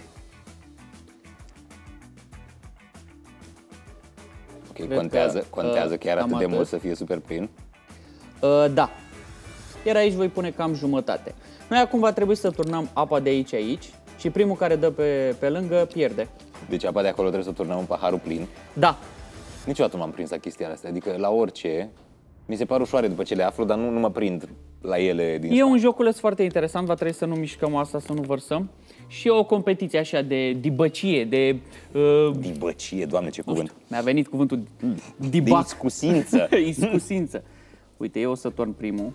Ok, Cred contează, că, contează uh, chiar cam atât de atât. mult să fie super plin? Uh, da. Iar aici voi pune cam jumătate. Noi acum va trebui să turnăm apa de aici aici și primul care dă pe, pe lângă pierde. Deci apa de acolo trebuie să turnăm în paharul plin. Da. Niciodată nu m-am prins la chestia asta, adică la orice, mi se par ușoare după ce le aflu, dar nu, nu mă prind la ele din E start. un joculeț foarte interesant, va trebui să nu mișcăm asta, să nu vărsăm. Și e o competiție așa de dibăcie, de... Uh, Dibăcie, Doamne, ce cuvânt. mi-a venit cuvântul De dibac. iscusință. Iscusință. Uite, eu o să torn primul.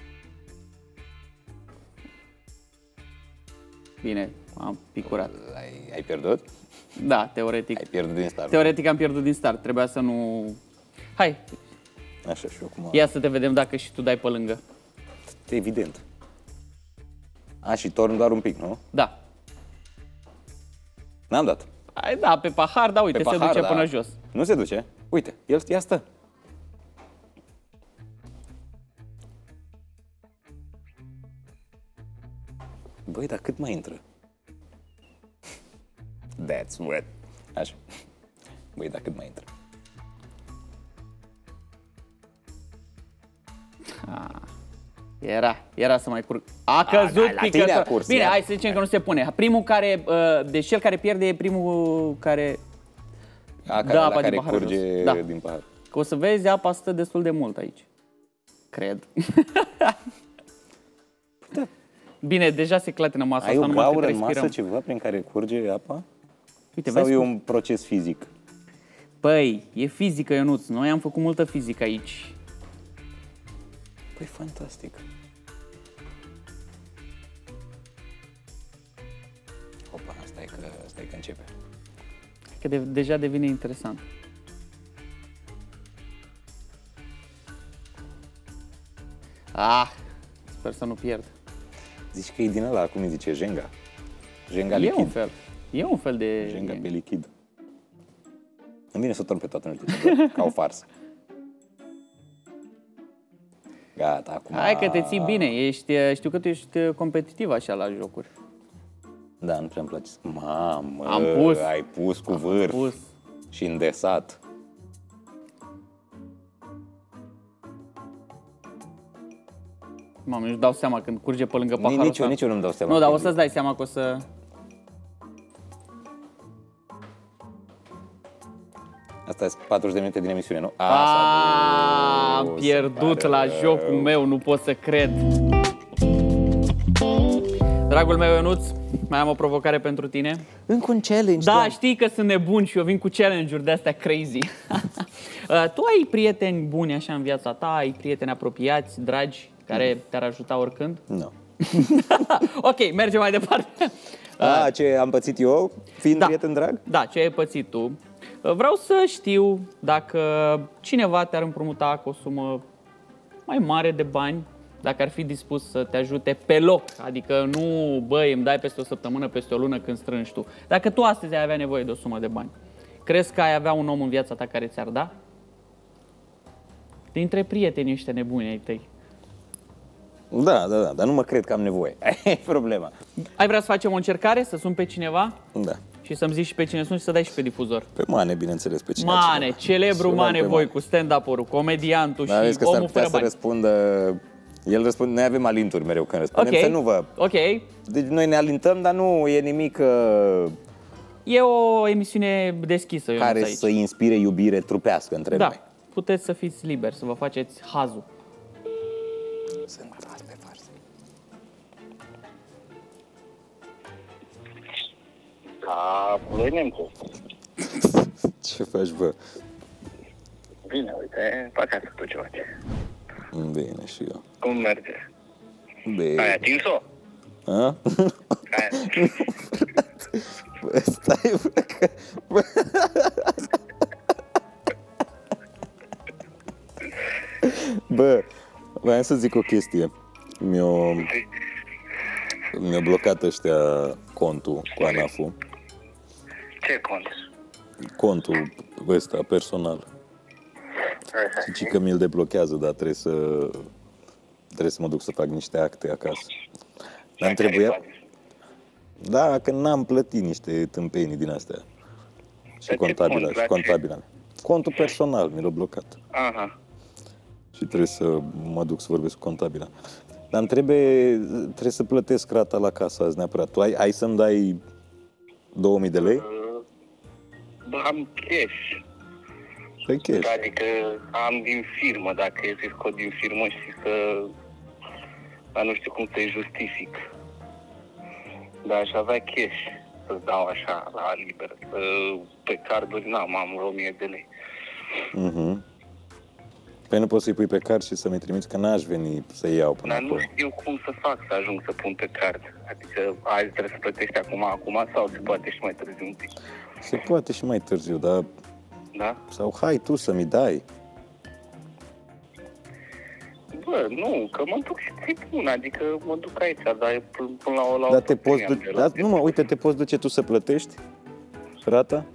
Bine, am picurat. Ai, ai pierdut? Da, teoretic. Ai pierdut din start. Teoretic am pierdut din start, trebuia să nu... Hai, Așa și eu acum. ia să te vedem dacă și tu dai pe lângă. Evident. A, și torn doar un pic, nu? Da. N-am dat. Hai, da, pe pahar, da, uite, Pe se pahar, duce da. până jos. Nu se duce. Uite, el ia stă. Băi, dar cât mai intră? That's what. Așa. Băi, dar cât mai intră? Era, era să mai curg. A căzut da, la tine a picător. curs, Bine, ia. hai să zicem că nu se pune. Primul care, uh, deci cel care pierde e primul care... A, care, Da, la apa care din pahar curge jos. Da. din pahar. Că o să vezi, apa stă destul de mult aici. Cred. Bine, deja se clatină masa Ai asta, o numai cât gaură în respirăm. masă, ceva prin care curge apa? Uite, Sau vezi e cum- un proces fizic? Păi, e fizică, Ionuț. Noi am făcut multă fizică aici. Păi, fantastic. Opa, stai că, stai că începe. Că de, deja devine interesant. Ah, sper să nu pierd. Zici că e din ăla, cum îi zice, Jenga? Jenga E lichid. un fel. E un fel de... Jenga pe lichid. Îmi vine să torn pe toată, nu știu, ca o farsă. Gata, acum... Hai că te ții bine, ești, știu că tu ești competitiv așa la jocuri. Da, nu prea îmi place. Mamă, Am pus. ai pus cu vârf Pus. și îndesat. Mamă, nu-și dau seama când curge pe lângă paharul Nici eu, ăsta. nici eu nu-mi dau seama. Nu, dar că o e să-ți dai seama că o să... Asta e patruzeci de minute din emisiune, nu? Aaaa, am dus, pierdut pare la rău. jocul meu, nu pot să cred. Dragul meu Ionuț, mai am o provocare pentru tine. Încă un challenge. Da, doamne. știi că sunt nebun și eu vin cu challenge-uri de-astea crazy. Uh, tu ai prieteni buni așa în viața ta, ai prieteni apropiați, dragi, care te-ar ajuta oricând? Nu. Ok, mergem mai departe. A, ce am pățit eu, fiind Da. prieten drag? Da, ce ai pățit tu. Uh, Vreau să știu dacă cineva te-ar împrumuta cu o sumă mai mare de bani, dacă ar fi dispus să te ajute pe loc, adică nu, băi, îmi dai peste o săptămână, peste o lună când strângi tu. Dacă tu astăzi ai avea nevoie de o sumă de bani, crezi că ai avea un om în viața ta care ți-ar da? Dintre prietenii ăștia nebuni ai tăi. Da, da, da, dar nu mă cred că am nevoie. E problema. Ai vrea să facem o încercare, să sun pe cineva Da. și să-mi zici și pe cine sun și să dai și pe difuzor? Pe Mane, bineînțeles, pe cine Mane, altcineva. celebru Sunăm Mane pe Voi cu stand-up-ul, comediantul Dar și vezi că s-ar omul putea fără să bani. răspundă... El răspunde, noi avem alinturi mereu când răspundem, Ok, să nu vă... ok. Deci noi ne alintăm, dar nu e nimic uh, E o emisiune deschisă, Ionuț, care aici. să inspire iubire trupească între Da, noi. puteți să fiți liberi, să vă faceți hazul. Sunt tare de farsă. Da, lui Nemcu. Ce faci, bă? Bine, uite, poate să tu ce faci. Bine, și eu. Cum merge? Ai Bine. atins-o? A? Hai. Bă, stai, bă, că... Bă. Bă, voiam să zic o chestie. Mi-o... Mi-a blocat ăștia contul cu ANAF-ul. Ce cont? Contul ăsta personal. Zici că mi-l deblochează, dar trebuie să... Trebuie să mă duc să fac niște acte acasă. Dar îmi trebuia... Da, că n-am plătit niște tâmpenii din astea. Și contabila, și contabila. Contul personal mi l-a blocat. Aha. Și trebuie să mă duc să vorbesc cu contabila. Dar îmi trebuie, trebuie să plătesc rata la casă azi neapărat. Tu ai, ai să-mi dai două mii de lei? Bă, am cash. Păi cash. Adică am din firmă, dacă e să scot din firmă și să... Dar nu știu cum să-i justific. Dar aș avea cash să-ți dau așa, la liber. Pe carduri n-am, am vreo o mie de lei. Mhm. Păi nu poți să-i pui pe card și să mi trimiți, că n-aș veni să iau până Dar acolo. nu știu cum să fac să ajung să pun pe card. Adică azi trebuie să plătești acum, acum sau se poate și mai târziu un pic. Se poate și mai târziu, dar... Da? Sau hai tu să-mi dai. Bă, nu, că mă duc și ți pun, adică mă duc aici, dar până la o la Dar o te poți duce... Da, nu mă, uite, te poți duce tu să plătești rata?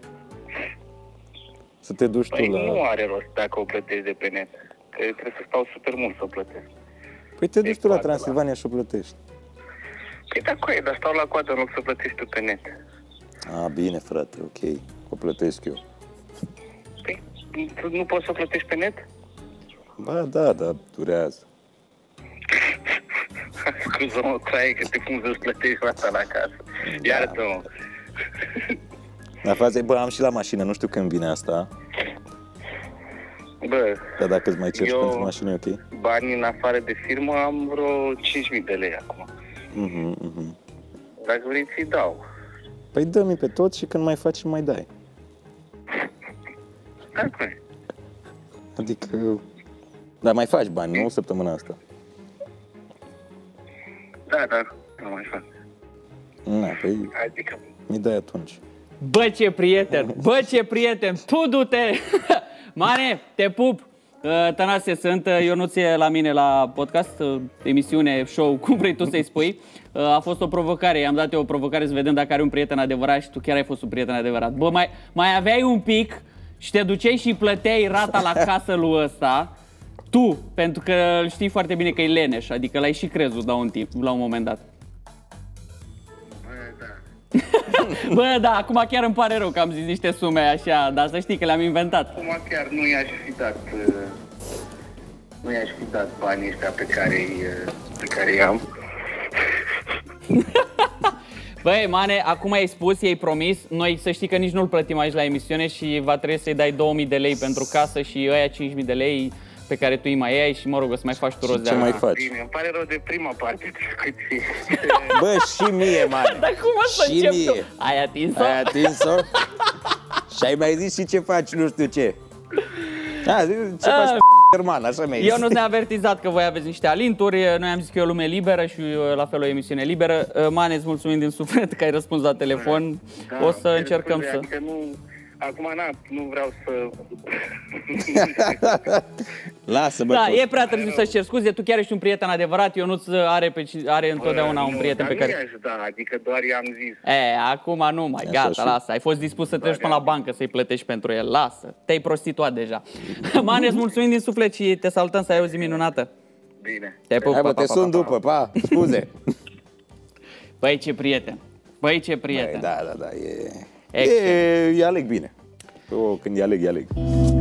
Să te duci Păi tu la... nu are rost dacă o plătești de pe net, că trebuie să stau super mult să o plătesc. Păi te duci tu la coadă, Transilvania și o plătești. Păi da, coi, dar stau la coadă în loc să plătești tu pe net. A, bine, frate, ok. O plătesc eu. Păi tu nu poți să o plătești pe net? Ba, da, dar durează. Scuză-mă, Craie, că te pun să-ți plătești rata la casă. Iartă-mă. Dar faza, bă, am și la mașină, nu știu când vine asta. Bă, Dar dacă îți mai ceri eu- pentru mașină, e ok? banii în afară de firmă am vreo cinci mii de lei acum. Mhm, mhm. Dacă vrei, ți-i dau. Păi dă-mi pe tot și când mai faci, mai dai. Da, coi. Adică... Dar mai faci bani, nu? Săptămâna asta. Da, da, nu mai fac. Na, păi Adică, mi dai atunci. Bă, ce prieten! Bă, ce prieten! Tu du-te! Mane, te pup! Uh, Tănase, sunt uh, Ionuțe la mine la podcast, uh, emisiune, show, cum vrei tu să-i spui. Uh, A fost o provocare, i-am dat eu o provocare să vedem dacă are un prieten adevărat și tu chiar ai fost un prieten adevărat. Bă, mai, mai aveai un pic și te duceai și plăteai rata la casă lui ăsta, tu, pentru că știi foarte bine că e leneș, adică l-ai și crezut la un timp, la un moment dat. bă, da. Bă, da, acum chiar îmi pare rău că am zis niște sume așa, dar să știi că le-am inventat. Acum chiar nu i-aș fi dat, uh, nu i-aș fi dat banii ăștia pe care uh, pe care i-am. Băi, Mane, acum ai spus, i-ai promis, noi să știi că nici nu-l plătim aici la emisiune și va trebui să-i dai două mii de lei pentru casă și ăia cinci mii de lei pe care tu îi mai ai și, mă rog, o să mai faci tu rost de ce ala. mai faci? Bine, îmi pare rău de prima parte discuției. Bă, și mie, mare. Dar cum o să Și încep mie. tu? Ai atins-o? Ai atins-o? Și ai mai zis și ce faci, nu știu ce. A, ce faci, german, așa mi-ai Eu zis. nu ne-a avertizat că voi aveți niște alinturi, noi am zis că e o lume liberă și la fel o emisiune liberă. Mane, îți mulțumim din suflet că ai răspuns la telefon. Da, O să cer încercăm scuze, să... Adică nu, acum na, nu vreau să... Lasă, bă, Da, tot. e prea târziu să-ți cer scuze, tu chiar ești un prieten adevărat, Ionuț are, pe, are întotdeauna un Nu, prieten dar pe care... nu i-aș da, adică doar i-am zis. E, acum nu mai, Așa gata, și- lasă, ai fost dispus să treci până la bancă să-i plătești pentru el, lasă, te-ai prostituat deja. Mane, îți mulțumim din suflet și te salutăm, să ai o zi minunată. Bine. Te pup, Hai, pa, bă, pa, te pa, sun pa, pa. după, pa, scuze. Băi, ce prieten, băi, ce Băi, prieten. da, da, da, e... Excellent. E, îi aleg bine. O, când îi aleg, îi aleg.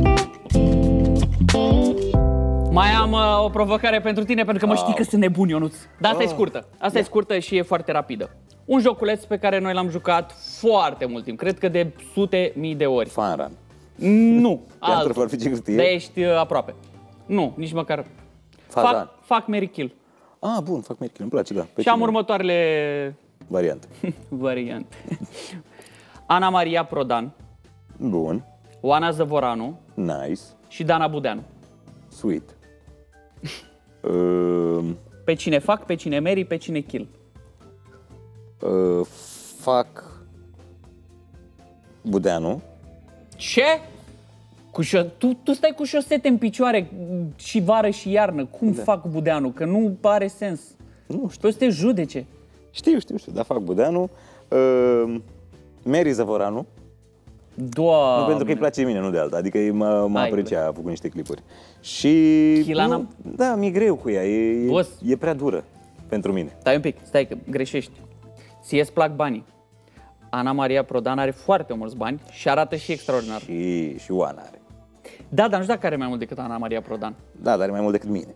Mai am uh, o provocare pentru tine, pentru că mă știi că sunt nebun, Ionuț. Dar asta e Ah. scurtă, asta e scurtă și e foarte rapidă. Un joculeț pe care noi l-am jucat foarte mult timp, cred că de sute mii de ori. Fanran. Nu, Teatru altul. Farfige Hârtie? Dar ești uh, aproape. Nu, nici măcar. Fazan. Fac, fac Mary Kill. Ah, bun, fac merchil, îmi place, da. Pe Și am cine? următoarele Variante. variante. Ana Maria Prodan, Bun, Oana Zăvoranu nice, și Dana Budeanu. sweet. uh, Pe cine fac, pe cine Mary, pe cine kill. Uh, fac Budeanu. Ce? Cu șo... tu, tu stai cu șosete în picioare și vară și iarnă. Cum da. fac Budeanu? Că nu are sens. Nu știu. Păi să te judece. Știu, știu, știu, dar fac Budeanu. Uh, Mary Zăvoranu. Doamne. Nu, pentru că îi place mine, nu de alta. Adică mă, mă aprecia, a făcut niște clipuri. Și... Chilana... Nu, da, mi-e greu cu ea. E, e, e prea dură pentru mine. Stai un pic, stai că greșești. Ție îți plac banii. Ana Maria Prodan are foarte mulți bani și arată și extraordinar. Și, și Oana are. Da, dar nu știu dacă are mai mult decât Ana Maria Prodan. Da, dar are mai mult decât mine.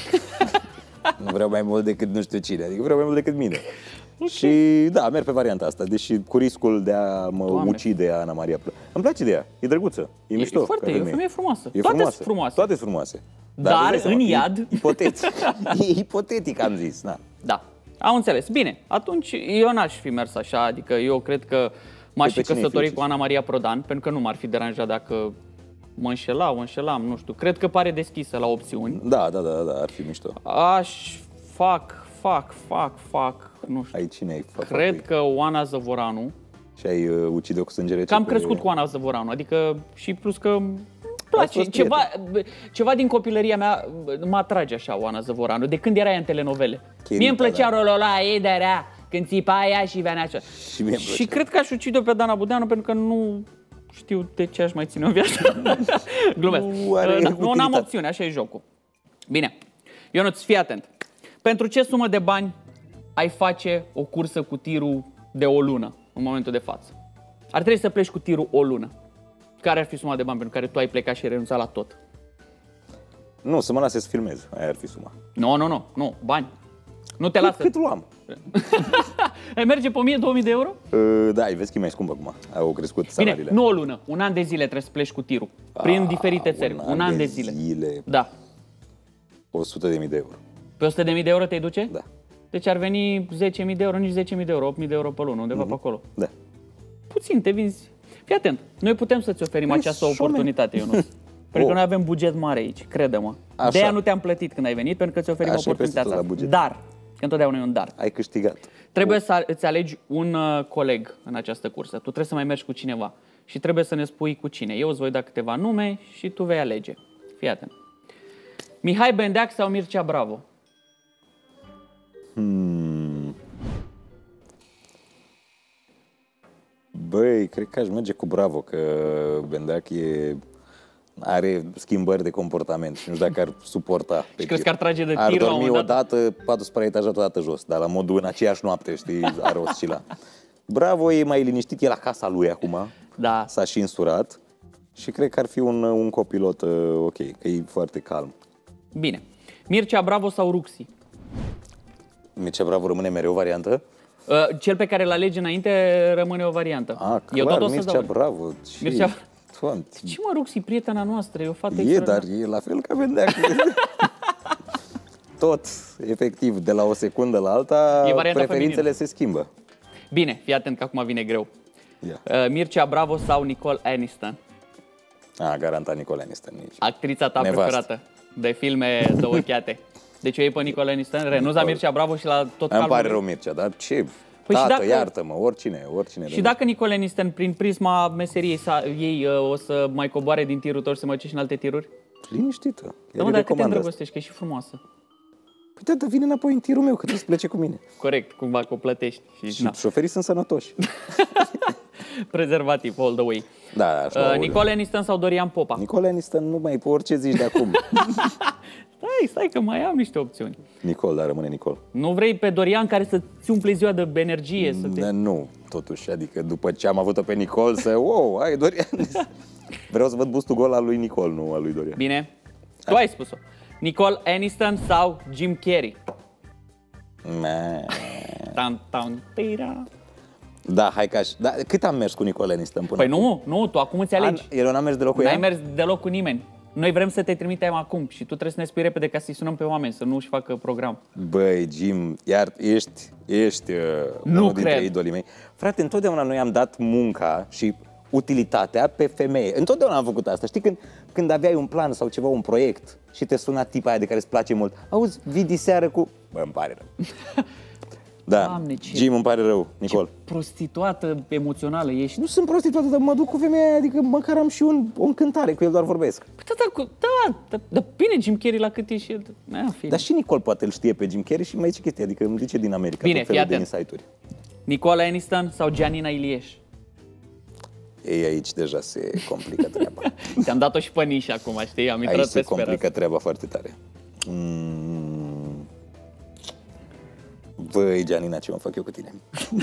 Nu vreau mai mult decât nu știu cine, adică vreau mai mult decât mine. Okay. Și da, merg pe varianta asta, deși cu riscul de a mă Doamne. ucide Ana Maria Prodan. Îmi place de ea, e drăguță, e, e mișto. E foarte, e o femeie frumoasă. E Toate frumoasă. sunt frumoase. Toate sunt frumoase. Dar, dar în iad... Ipotetic, e ipotetic am zis, na. Da, am înțeles. Bine, atunci eu n-aș fi mers așa, adică eu cred că m-aș fi căsătorit cu Ana Maria Prodan, pentru că nu m-ar fi deranjat dacă mă înșelau, înșelam, nu știu. Cred că pare deschisă la opțiuni. Da, da, da, da, ar fi mișto. Aș fac, fac, fac, fac, nu știu. Ai cine ai făcut? Cred că Oana Zăvoranu. Și ai uh, ucide-o cu sânge rece? Că am crescut cu Oana Zăvoranu, adică și plus că îmi place. Ceva, ceva din copilăria mea mă atrage așa Oana Zăvoranu, de când era ea în telenovele. Chirita, mie îmi plăcea da. rolul ăla, ei de rea, când țipa ea și venea așa. Și, și cred că aș ucide-o pe Dana Budeanu pentru că nu știu de ce aș mai ține o viață. Glumesc. Nu, nu am opțiune, așa e jocul. Bine, Ionuț, fii atent. Pentru ce sumă de bani ai face o cursă cu tirul de o lună în momentul de față? Ar trebui să pleci cu tirul o lună. Care ar fi suma de bani pentru care tu ai plecat și ai renunțat la tot? Nu, să mă lase să filmez. Aia ar fi suma. Nu, nu, nu, nu, bani. Nu te lasă. Cât luam? Ai merge pe o mie, două mii de euro? Uh, da, vezi că e mai scump acum. Au crescut salariile. Bine, nu o lună, un an de zile trebuie să pleci cu tirul. Prin A, diferite țări. Un an, un an de, de zile. zile. Da. o sută de mii de euro. Pe o sută de mii de euro te duce? Da. Deci ar veni zece mii de euro, nici zece mii de euro, opt mii de euro pe lună, undeva mm-hmm. pe acolo. Da. Puțin, te vinzi. Fii atent, noi putem să-ți oferim păi această șome. oportunitate, Ionuț. Pentru că noi avem buget mare aici, crede-mă. De aia nu te-am plătit când ai venit, pentru că ți oferim Așa oportunitatea asta. Dar, că întotdeauna e un dar. Ai câștigat. Trebuie o. să îți alegi un uh, coleg în această cursă. Tu trebuie să mai mergi cu cineva. Și trebuie să ne spui cu cine. Eu îți voi da câteva nume și tu vei alege. Fii atent. Mihai Bendeac sau Mircea Bravo? Hmm. Băi, cred că aș merge cu Bravo, că Bendeac e... are schimbări de comportament și nu știu dacă ar suporta. Și crezi că ar trage de tir ar la dormi o dată, patul supraetajat o dată jos, dar la modul în aceeași noapte, știi, are oscila. Bravo e mai liniștit, e la casa lui acum, da. S-a și însurat și cred că ar fi un, un copilot uh, ok, că e foarte calm. Bine. Mircea Bravo sau Ruxi? Mircea Bravo rămâne mereu variantă? Uh, cel pe care îl alegi înainte rămâne o variantă. Ah, clar, Eu tot o să Mircea dau. Bravo. Mircea... Doamne. Ce mă, Ruxi, prietena noastră, e o fată E, dar e la fel ca Bendeac. Tot, efectiv, de la o secundă la alta, preferințele feminină. se schimbă. Bine, fii atent că acum vine greu. Yeah. Uh, Mircea Bravo sau Nicole Aniston? Ah, garantat Nicole Aniston. Nici. Actrița ta Nevast. preferată de filme douăcheate. Deci eu iei pe Nicole Aniston, renunț la Mircea Bravo și la tot calmul. Îmi pare rău, Mircea, dar ce... Păi Tată, dacă... iartă-mă, oricine, oricine. Și dacă Nicole Aniston, prin prisma meseriei sa, ei o să mai coboare din tirul tău și să mă ce și în alte tiruri? Liniștită. Da, mă, dar cât te îndrăgostești, că e și frumoasă. Păi da, dar vine înapoi în tirul meu, că trebuie să plece cu mine. Corect, cumva că o plătești. Și, și șoferii sunt sănătoși. Prezervativ, all the way. Da, așa. Uh, Nicole Aniston sau Dorian Popa? Nicole Aniston, nu mai pe orice zici de acum. Stai, stai că mai am niște opțiuni. Nicole, dar rămâne Nicole. Nu vrei pe Dorian care să-ți umple ziua de energie? Să te... Nu, totuși, adică după ce am avut-o pe Nicole, să, wow, ai Dorian. Vreau să văd bustul gol al lui Nicole, nu al lui Dorian. Bine, tu ai spus-o. Nicole Aniston sau Jim Carrey? Tam, tam, tira. Da, hai că aș... Da, cât am mers cu Nicole Aniston până Păi nu, nu, tu acum îți alegi. An... El n-a mers deloc cu ea? N-ai mers deloc cu nimeni. Noi vrem să te trimitem acum și tu trebuie să ne spui repede ca să-i sunăm pe oameni, să nu își facă program. Băi, Jim, iar ești, ești uh, nu unul cred. dintre idolii mei. Frate, întotdeauna noi am dat munca și utilitatea pe femeie. Întotdeauna am făcut asta. Știi, când, când aveai un plan sau ceva, un proiect și te suna tipa aia de care îți place mult. Auzi, vii diseară cu... Bă, îmi pare rău. Da, Doamne, ce... Jim, îmi pare rău, Nicol. Ce prostituată emoțională ești. Nu sunt prostituată, dar mă duc cu femeia aia, adică măcar am și un, o încântare, cu el doar vorbesc. Păi, da, da, cu, da, da, da, bine, Jim Carrey la cât e și el. Da, dar și Nicol poate îl știe pe Jim Carrey și mai zice chestia, adică îmi zice din America bine, tot felul de insight-uri. Nicole Aniston sau Gianina Ilieș? Ei, aici deja se complică treaba. Ți-am dat-o și pe nișa acum, știi? Am intrat Aici se pe sfera complică asta. treaba foarte tare. Mm. Băi, Gianina, ce mă fac eu cu tine?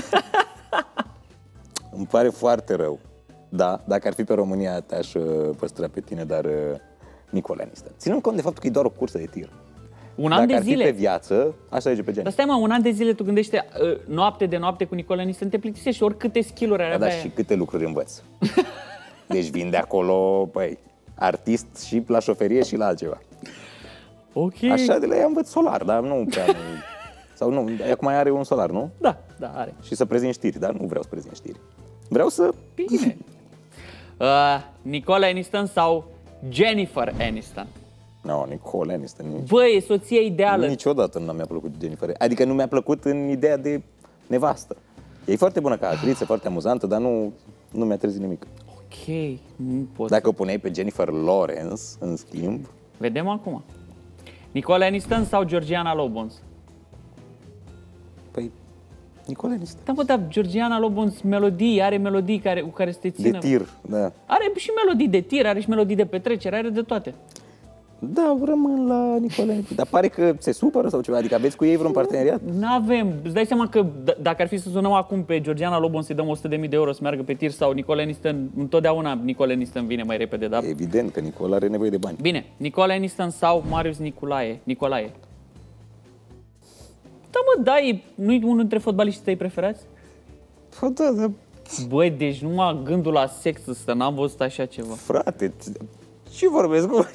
Îmi pare foarte rău. Da, dacă ar fi pe România, te-aș uh, păstra pe tine, dar uh, Nicole Aniston. Ținând cont de faptul că e doar o cursă de tir. Un an Dacă de ar fi zile. pe viață, aș alege pe Dar Gianina. stai mă, un an de zile tu gândește uh, noapte de noapte cu Nicole Aniston, te plictisești oricâte skill-uri ar Da, avea da, ea. și câte lucruri învăț. Deci vin de acolo, păi, artist și la șoferie și la altceva. Ok. Așa de la ea învăț solar, dar nu prea... Nu, sau nu, acum are un solar, nu? Da, da, are. Și să prezint știri, dar nu vreau să prezint știri. Vreau să... Bine. uh, Nicole Aniston sau Jennifer Aniston? No, Nicole Aniston. Nici, Bă, e soția ideală. niciodată nu mi-a plăcut Jennifer. Adică nu mi-a plăcut în ideea de nevastă. E foarte bună ca actriță, foarte amuzantă, dar nu, nu mi-a trezit nimic. Ok, nu pot. Dacă o puneai pe Jennifer Lawrence, în schimb... Vedem acum. Nicole Aniston sau Georgiana Lobons? Păi, Nicole Aniston. Da, bă, dar Georgiana Lobons melodii, are melodii care, cu care să te țină. De tir, da. Are și melodii de tir, are și melodii de petrecere, are de toate. Da, rămân la Nicole Aniston. Dar pare că se supără sau ceva, adică aveți cu ei vreun parteneriat? N-avem. Îți dai seama că d- dacă ar fi să sunăm acum pe Georgiana Lobons să-i dăm o sută de mii de euro să meargă pe tir sau Nicole Aniston, întotdeauna Nicole Aniston vine mai repede, da? Evident că Nicole are nevoie de bani. Bine, Nicole Aniston sau Marius Nicolae? Nicolae. Da, mă, da, e, nu-i unul dintre fotbaliștii tăi preferați? Păi da, da. Băi, deci numai gândul la sex ăsta, n-am văzut așa ceva. Frate, ce vorbesc cu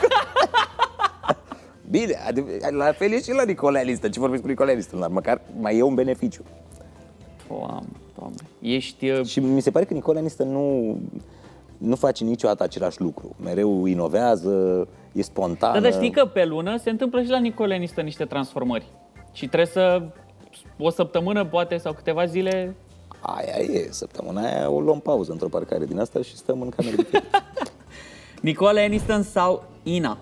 Bine, la fel e și la Nicole Aniston. Ce vorbesc cu Nicole Aniston? Dar măcar mai e un beneficiu. Doamne, doamne. Ești... Uh... Și mi se pare că Nicole Aniston nu, nu face niciodată același lucru. Mereu inovează, e spontană. Da, dar știi că pe lună se întâmplă și la Nicole Aniston niște transformări. Și trebuie să... o săptămână, poate, sau câteva zile... Aia e, săptămâna aia o luăm pauză într-o parcare din asta și stăm în cameră de film. Nicole Aniston sau Ina?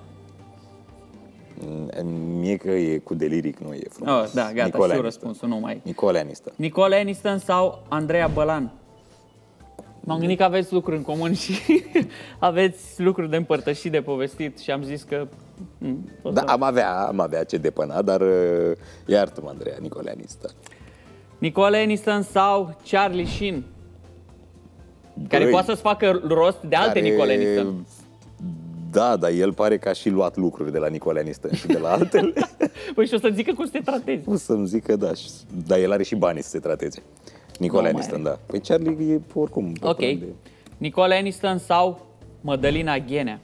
Mie că e cu deliric, nu e frumos. Oh, da, gata, Nicole știu Aniston. răspunsul, nu mai... Nicole Aniston. Nicole Aniston sau Andreea Bălan? M-am gândit că aveți lucruri în comun și aveți lucruri de împărtășit, de povestit și am zis că... Mm, Da, am avea, am avea ce depăna, dar uh, iartă-mă, Andreea, Nicole Aniston. Nicole Aniston sau Charlie Sheen? Care Băi, poate să-ți facă rost de alte care- Nicole Aniston. Da, dar el pare că a și luat lucruri de la Nicole Aniston și de la altele. Păi și o să zică cum să te tratezi. O să-mi zic că da, și- dar el are și banii să se trateze. Nicole Nu mai Aniston, are. da. Păi Charlie e oricum. pe Ok. plan de- Nicole Aniston sau Mădălina Ghenea?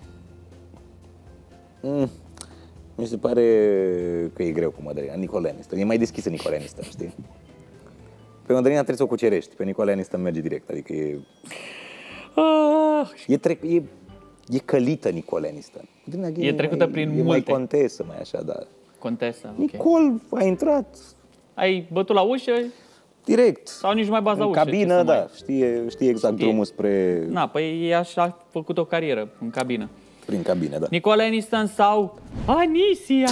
Mm. Mi se pare că e greu cu Mădălina. Nicole Aniston. E mai deschisă Nicole Aniston, știi? Pe Mădălina trebuie să o cucerești. Pe Nicole Aniston merge direct. Adică e... Ah, E, trec, e, e călită Nicole Aniston. Mădălina E trecută mai, prin e mai multe. contesă, mai așa, da. contesă. ok. Nicole a intrat Ai bătut la ușă direct. sau nici nu mai baza În ușă? ce cabină, să da. mai- Știe, știe exact Știe. drumul spre... Na, păi e așa a făcut o carieră în cabină. Prin cabine, da. Nicole Aniston sau Anisia?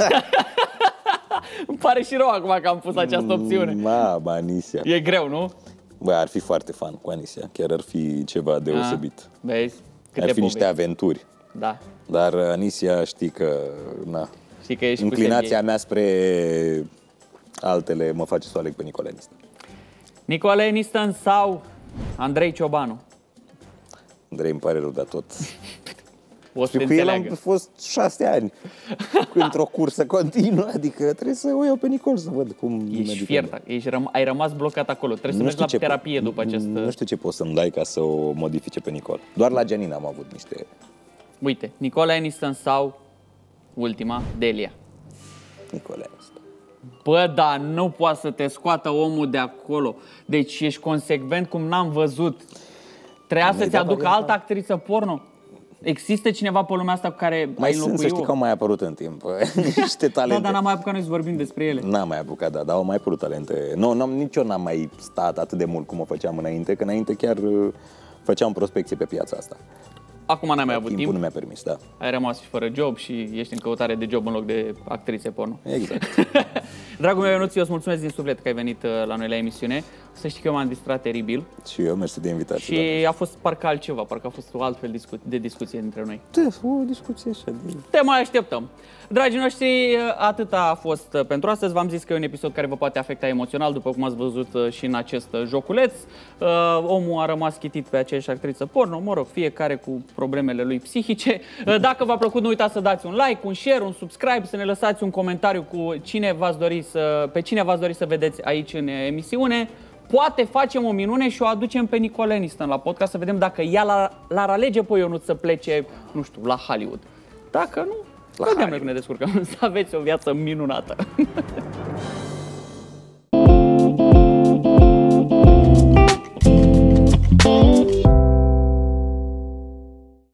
Îmi pare și rău acum că am pus această opțiune. Ma, Anisia. E greu, nu? Bă, ar fi foarte fan cu Anisia. Chiar ar fi ceva deosebit. Ah, vezi? Câte Ar fi niște povești. aventuri. Da. Dar Anisia știi că, na, Știi că ești inclinația cu Serghei. mea spre altele mă face să o aleg pe Nicole Aniston. Nicole Aniston sau Andrei Ciobanu? Andrei, îmi pare rău, dar tot. O să te Știu că el am înțeleagă. fost șase ani într-o cursă continuă, adică trebuie să o iau pe Nicole să văd cum Ești merge. fiertă, ești răm- ai rămas blocat acolo. Trebuie să Nu mergi la știu ce terapie po- după această... Nu știu ce poți să-mi dai ca să o modifice pe Nicole. Doar la Gianina am avut niște... Uite, Nicole Aniston sau ultima, Delia. Nicole Aniston. Bă, da, nu poate să te scoată omul de acolo. Deci ești consecvent cum n-am văzut. Trebuia Mi-ai să-ți dat aducă varianta? altă actriță porno? Există cineva pe lumea asta cu care Mai ai sunt, să știi că au mai apărut în timp niște talente. Da, dar n-am mai apucat noi să vorbim despre ele. N-am mai apucat, da, dar au mai apărut talente. Nu, n-am, nici eu n-am mai stat atât de mult cum o făceam înainte, că înainte chiar făceam prospecție pe piața asta. Acum n-ai mai avut Timpul timp. nu mi-a permis, da. Ai rămas și fără job și ești în căutare de job în loc de actrițe porno. Exact. Dragul meu Ionuț, eu îți mulțumesc din suflet că ai venit la noi la emisiune. Să știi că eu m-am distrat teribil. Și eu, mersi de invitație. Și doamne. A fost parcă altceva, parcă a fost o altfel discu- de discuție dintre noi. Da, o discuție așa. De... Te mai așteptăm. Dragii noștri, atâta a fost pentru astăzi. V-am zis că e un episod care vă poate afecta emoțional, după cum ați văzut și în acest joculeț. Uh, omul a rămas chitit pe aceeași actriță porno, mă rog, fiecare cu problemele lui psihice. Uh, dacă v-a plăcut, nu uitați să dați un like, un share, un subscribe, să ne lăsați un comentariu cu cine v-ați dori să, pe cine v-ați dori să vedeți aici în emisiune. Poate facem o minune și o aducem pe Nicole Aniston la podcast să vedem dacă ea l-ar alege pe Ionuț să plece, nu știu, la Hollywood. Dacă nu, vedem noi cum ne descurcăm. Să aveți o viață minunată.